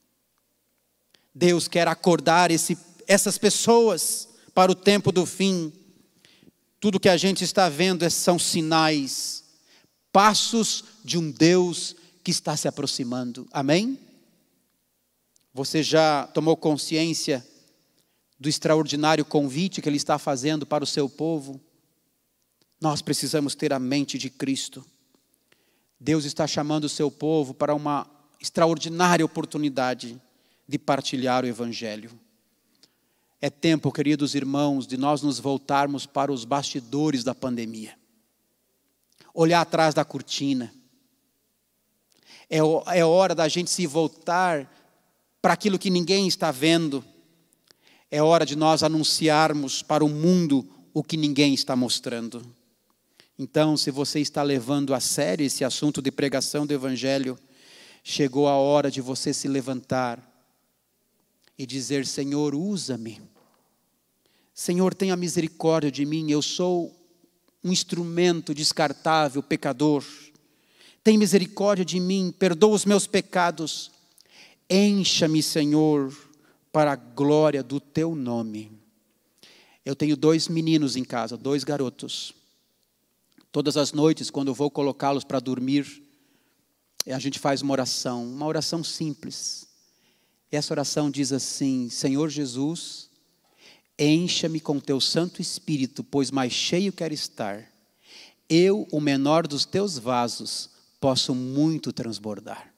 Deus quer acordar esse, essas pessoas para o tempo do fim. Tudo que a gente está vendo são sinais, passos de um Deus que está se aproximando. Amém? Você já tomou consciência do extraordinário convite que Ele está fazendo para o seu povo? Nós precisamos ter a mente de Cristo. Deus está chamando o seu povo para uma extraordinária oportunidade de partilhar o Evangelho. É tempo, queridos irmãos, de nós nos voltarmos para os bastidores da pandemia. Olhar atrás da cortina. É, é hora da gente se voltar para aquilo que ninguém está vendo. É hora de nós anunciarmos para o mundo o que ninguém está mostrando. Então, se você está levando a sério esse assunto de pregação do Evangelho, chegou a hora de você se levantar e dizer: Senhor, usa-me. Senhor, tenha misericórdia de mim, eu sou um instrumento descartável, pecador. Tem misericórdia de mim, perdoa os meus pecados. Encha-me, Senhor, para a glória do teu nome. Eu tenho dois meninos em casa, dois garotos. Todas as noites, quando eu vou colocá-los para dormir, a gente faz uma oração, uma oração simples. E essa oração diz assim: Senhor Jesus, encha-me com teu Santo Espírito, pois mais cheio quero estar. Eu, o menor dos teus vasos, posso muito transbordar.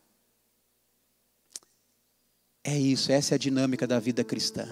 É isso, essa é a dinâmica da vida cristã.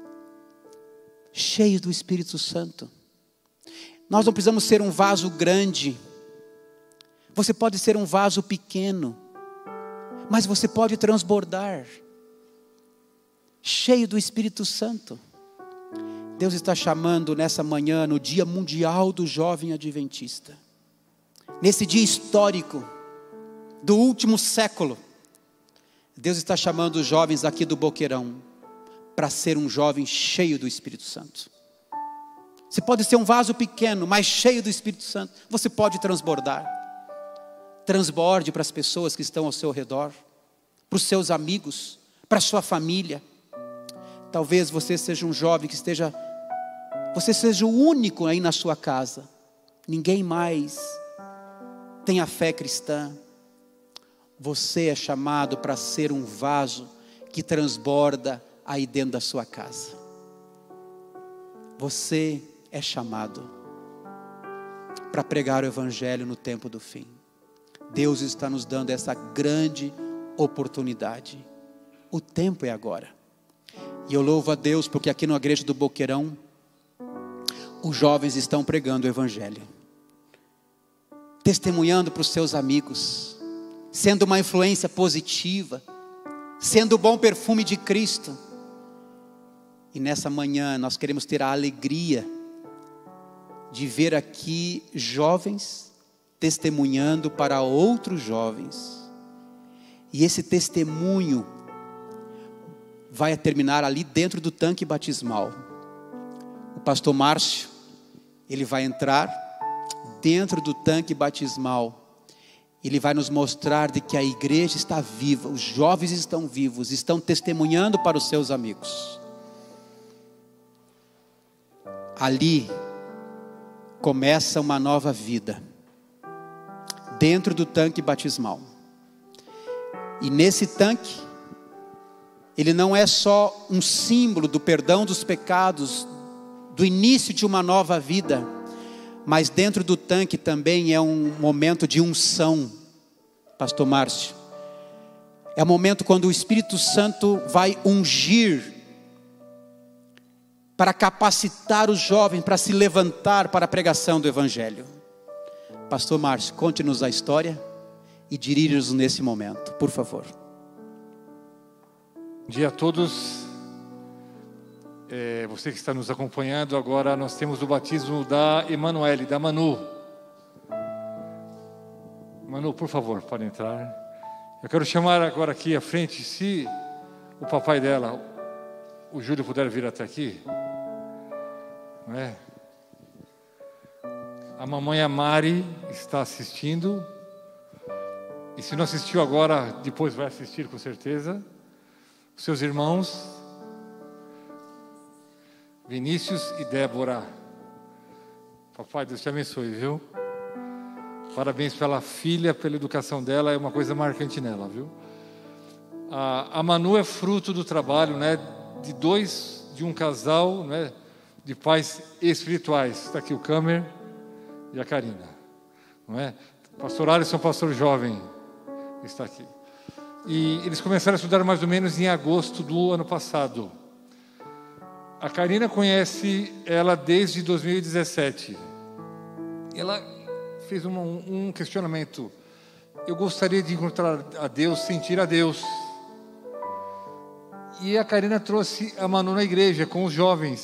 Cheio do Espírito Santo. Nós não precisamos ser um vaso grande. Você pode ser um vaso pequeno, mas você pode transbordar. Cheio do Espírito Santo. Deus está chamando nessa manhã, no Dia Mundial do Jovem Adventista. Nesse dia histórico, do último século. Deus está chamando os jovens aqui do Boqueirão para ser um jovem cheio do Espírito Santo. Você pode ser um vaso pequeno, mas cheio do Espírito Santo. Você pode transbordar. Transborde para as pessoas que estão ao seu redor, para os seus amigos, para a sua família. Talvez você seja um jovem que esteja, você seja o único aí na sua casa. Ninguém mais tem a fé cristã. Você é chamado para ser um vaso que transborda aí dentro da sua casa. Você é chamado para pregar o Evangelho no tempo do fim. Deus está nos dando essa grande oportunidade. O tempo é agora. E eu louvo a Deus porque aqui na igreja do Boqueirão, os jovens estão pregando o Evangelho. Testemunhando para os seus amigos. Sendo uma influência positiva. Sendo o bom perfume de Cristo. E nessa manhã nós queremos ter a alegria de ver aqui jovens testemunhando para outros jovens. E esse testemunho vai terminar ali dentro do tanque batismal. O pastor Márcio, ele vai entrar dentro do tanque batismal. Ele vai nos mostrar de que a igreja está viva, os jovens estão vivos, estão testemunhando para os seus amigos. Ali começa uma nova vida, dentro do tanque batismal. E nesse tanque, ele não é só um símbolo do perdão dos pecados, do início de uma nova vida, mas dentro do tanque também é um momento de unção, pastor Márcio. É o momento quando o Espírito Santo vai ungir, para capacitar os jovens, para se levantar para a pregação do Evangelho. Pastor Márcio, conte-nos a história e dirija-nos nesse momento, por favor. Bom dia a todos. É, você que está nos acompanhando, agora nós temos o batismo da Emanuele, da Manu. Manu, por favor, pode entrar. Eu quero chamar agora aqui à frente, se o papai dela, o Júlio, puder vir até aqui, não é? A mamãe, a Mari, está assistindo, e se não assistiu agora, depois vai assistir com certeza. Os seus irmãos, Vinícius e Débora. Papai, Deus te abençoe, viu? Parabéns pela filha, pela educação dela, é uma coisa marcante nela, viu? A, a Manu é fruto do trabalho, né, de dois, de um casal, né, de pais espirituais. Está aqui o Camer e a Karina, não é? Pastor Alisson, pastor jovem, está aqui. E eles começaram a estudar mais ou menos em agosto do ano passado. A Karina conhece ela desde dois mil e dezessete. Ela fez uma, um questionamento. Eu gostaria de encontrar a Deus, sentir a Deus. E a Karina trouxe a Manu na igreja com os jovens.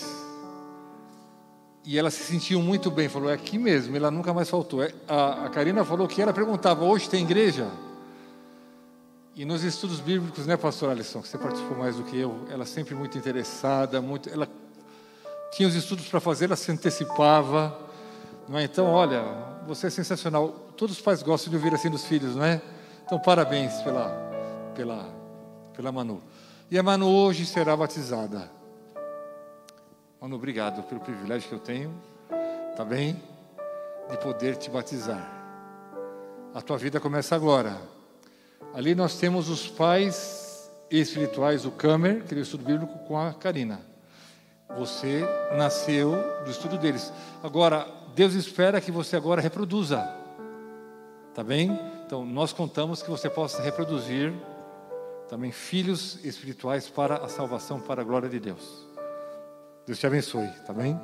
E ela se sentiu muito bem. Falou, é aqui mesmo. Ela nunca mais faltou. A, a Karina falou que ela perguntava, hoje tem igreja? E nos estudos bíblicos, né, pastor Alisson, que você participou mais do que eu, ela sempre muito interessada, muito, ela tinha os estudos para fazer, ela se antecipava, não é? Então, olha, você é sensacional. Todos os pais gostam de ouvir assim dos filhos, não é? Então, parabéns pela, pela, pela Manu. E a Manu hoje será batizada. Manu, obrigado pelo privilégio que eu tenho, tá bem? De poder te batizar. A tua vida começa agora. Ali nós temos os pais espirituais, o Camer, que é o estudo bíblico, com a Karina. Você nasceu do estudo deles. Agora, Deus espera que você agora reproduza. Tá bem? Então, nós contamos que você possa reproduzir também filhos espirituais para a salvação, para a glória de Deus. Deus te abençoe, tá bem?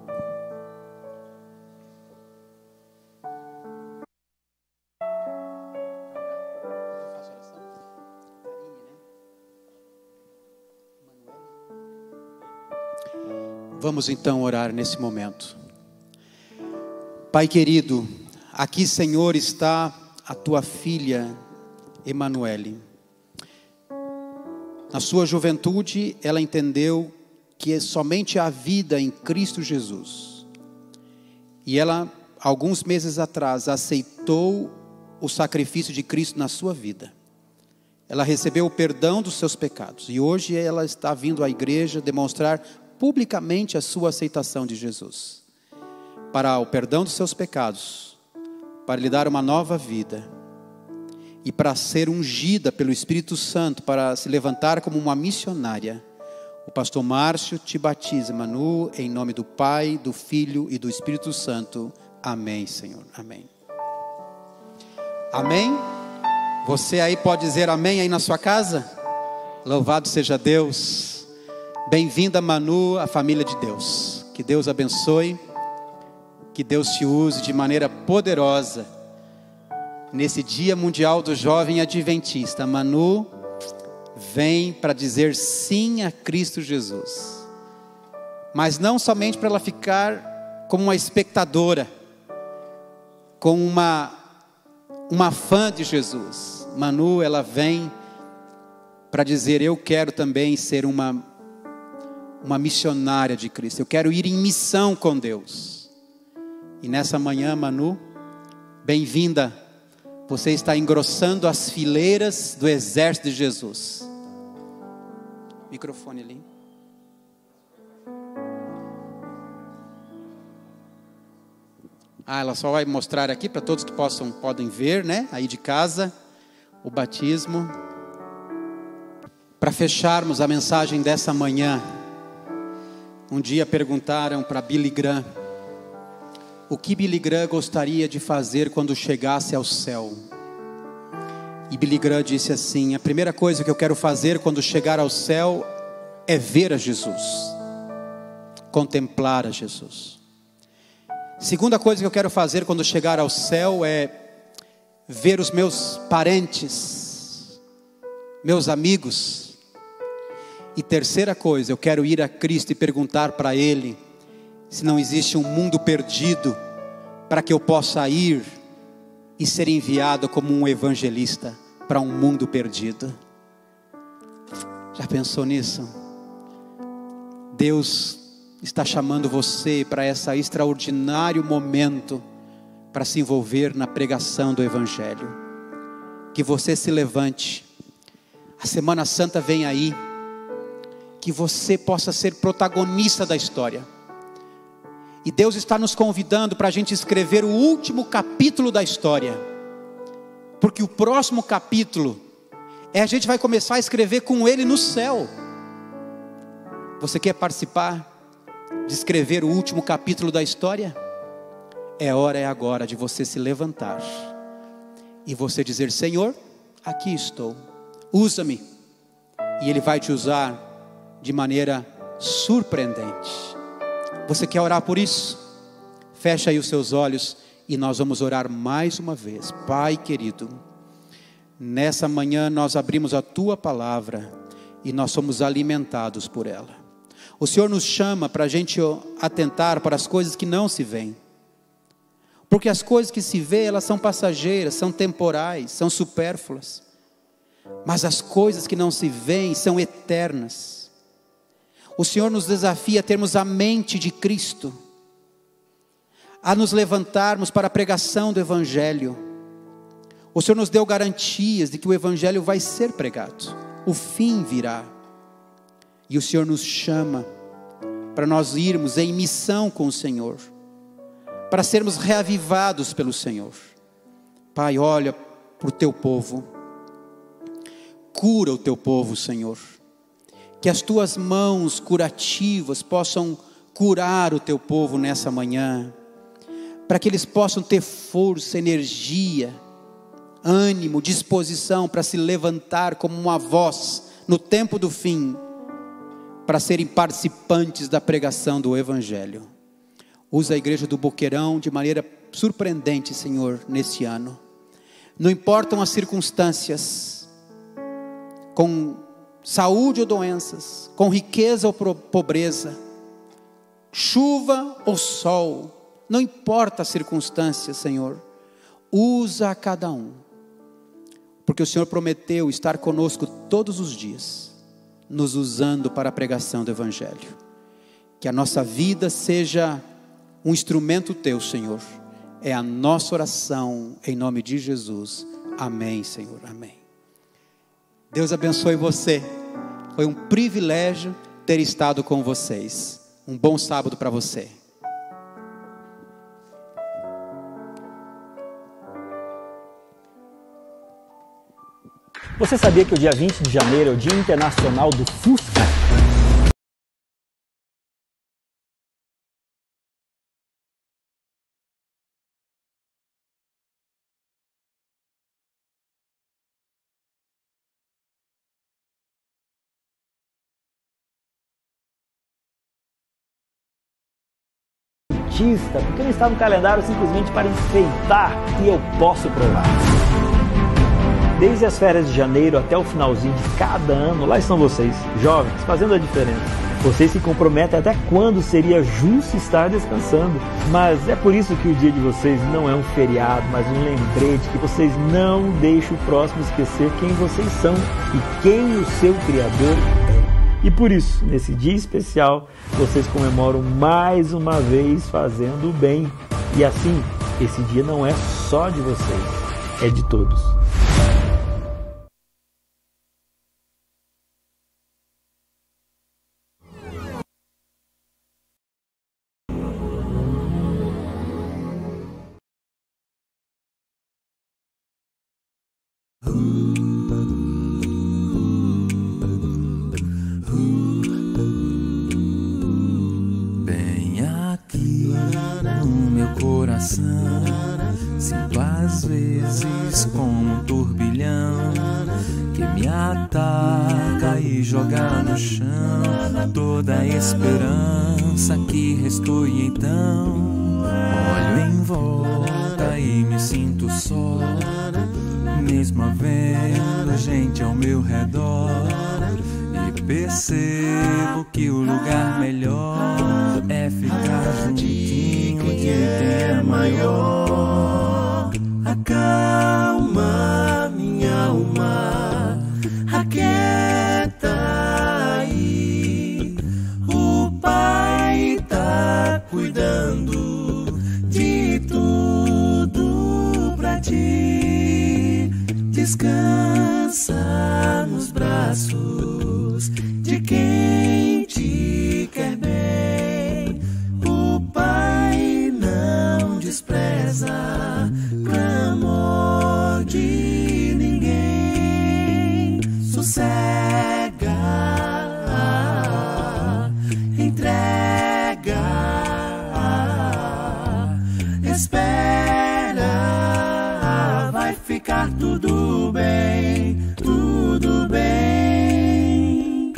Vamos então orar nesse momento. Pai querido, aqui, Senhor, está a tua filha Emanuele. Na sua juventude, ela entendeu que somente há vida em Cristo Jesus. E ela, alguns meses atrás, aceitou o sacrifício de Cristo na sua vida. Ela recebeu o perdão dos seus pecados. E hoje ela está vindo à igreja demonstrar publicamente a sua aceitação de Jesus. Para o perdão dos seus pecados, para lhe dar uma nova vida. E para ser ungida pelo Espírito Santo, para se levantar como uma missionária. O pastor Márcio te batiza, Manu, em nome do Pai, do Filho e do Espírito Santo. Amém, Senhor. Amém. Amém? Você aí pode dizer amém aí na sua casa? Louvado seja Deus. Bem-vinda, Manu, à família de Deus. Que Deus abençoe. Que Deus te use de maneira poderosa. Nesse Dia Mundial do Jovem Adventista, Manu vem para dizer sim a Cristo Jesus. Mas não somente para ela ficar como uma espectadora, como uma, uma fã de Jesus. Manu, ela vem para dizer, eu quero também ser uma, uma missionária de Cristo. Eu quero ir em missão com Deus. E nessa manhã, Manu, bem-vinda. Você está engrossando as fileiras do exército de Jesus. Microfone ali. Ah, ela só vai mostrar aqui para todos que possam, podem ver, né? Aí de casa, o batismo. Para fecharmos a mensagem dessa manhã, um dia perguntaram para Billy Graham o que Billy Graham gostaria de fazer quando chegasse ao céu. E Billy Graham disse assim: a primeira coisa que eu quero fazer quando chegar ao céu é ver a Jesus, contemplar a Jesus. Segunda coisa que eu quero fazer quando chegar ao céu é ver os meus parentes, meus amigos. E terceira coisa, eu quero ir a Cristo e perguntar para Ele se não existe um mundo perdido para que eu possa ir e ser enviado como um evangelista para um mundo perdido. Já pensou nisso? Deus está chamando você para esse extraordinário momento, para se envolver na pregação do Evangelho. Que você se levante. A Semana Santa vem aí. Que você possa ser protagonista da história. E Deus está nos convidando para a gente escrever o último capítulo da história. Porque o próximo capítulo é a gente vai começar a escrever com Ele no céu. Você quer participar de escrever o último capítulo da história? É hora, é agora de você se levantar e você dizer: Senhor, aqui estou, usa-me. E Ele vai te usar de maneira surpreendente. Você quer orar por isso? Fecha aí os seus olhos e nós vamos orar mais uma vez. Pai querido, nessa manhã nós abrimos a Tua palavra e nós somos alimentados por ela. O Senhor nos chama para a gente atentar para as coisas que não se veem. Porque as coisas que se vê, elas são passageiras, são temporais, são supérfluas. Mas as coisas que não se veem são eternas. O Senhor nos desafia a termos a mente de Cristo, a nos levantarmos para a pregação do Evangelho. O Senhor nos deu garantias de que o Evangelho vai ser pregado, o fim virá. E o Senhor nos chama para nós irmos em missão com o Senhor, para sermos reavivados pelo Senhor. Pai, olha para o Teu povo, cura o Teu povo, Senhor. Que as Tuas mãos curativas possam curar o Teu povo nessa manhã, para que eles possam ter força, energia, ânimo, disposição para se levantar como uma voz no tempo do fim, para serem participantes da pregação do Evangelho. Usa a igreja do Boqueirão de maneira surpreendente, Senhor, nesse ano. Não importam as circunstâncias, com saúde ou doenças, com riqueza ou pobreza, chuva ou sol, não importa as circunstâncias, Senhor, usa a cada um, porque o Senhor prometeu estar conosco todos os dias, nos usando para a pregação do Evangelho. Que a nossa vida seja um instrumento Teu, Senhor. É a nossa oração em nome de Jesus. Amém, Senhor, amém. Deus abençoe você. Foi um privilégio ter estado com vocês. Um bom sábado para você. Você sabia que o dia vinte de janeiro é o Dia Internacional do Fusca? Porque não está no calendário simplesmente para enfeitar, e eu posso provar. Desde as férias de janeiro até o finalzinho de cada ano, lá estão vocês, jovens, fazendo a diferença. Vocês se comprometem até quando seria justo estar descansando. Mas é por isso que o dia de vocês não é um feriado, mas um lembrete que vocês não deixem o próximo esquecer quem vocês são e quem o seu Criador é. E por isso, nesse dia especial, vocês comemoram mais uma vez fazendo o bem. E assim, esse dia não é só de vocês, é de todos. Sinto às vezes como um turbilhão que me ataca e joga no chão toda a esperança que restou. E então olho em volta e me sinto só, mesmo havendo gente ao meu redor, e percebo que o lugar melhor é ficar juntinho de quem é maior. Acalma minha alma, aquieta Descansa nos braços de quem te quer bem. O Pai não despreza clamor de ninguém. Sossega, entrega, espera, vai ficar tudo bem, tudo bem.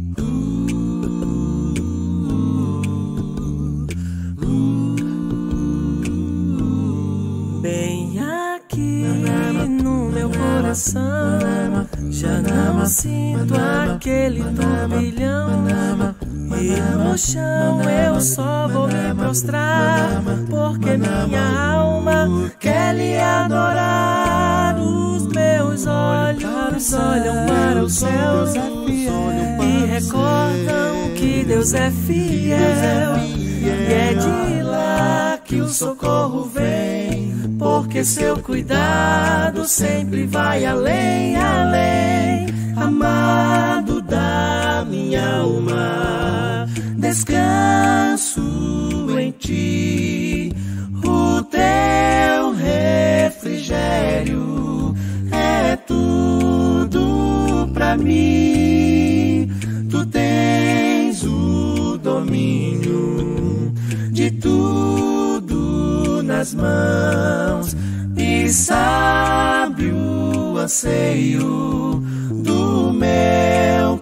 Bem aqui no meu coração, já não sinto aquele turbilhão. E no chão eu só vou me prostrar, porque minha alma quer lhe adorar. Os meus olhos olham para o céu e recordam que Deus é fiel. E é de lá que o socorro vem, porque seu cuidado sempre vai além, além. Amado da minha alma, descanso em ti. O teu refrigério é tudo pra mim. Tu tens o domínio de tudo nas mãos e sabe o anseio do meu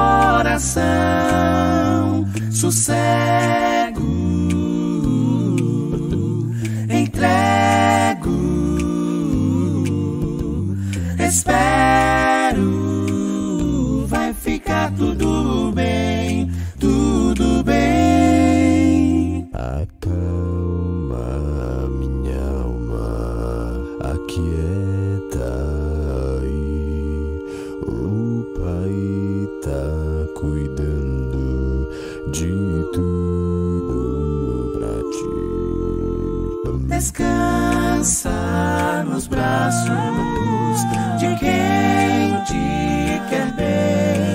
coração. Sossego, entrego, espero, vai ficar tudo bem, tudo bem. Acalma minha alma, aquieta aí. O Pai tá cuidando de tudo pra ti. Descansa nos braços de quem te quer bem.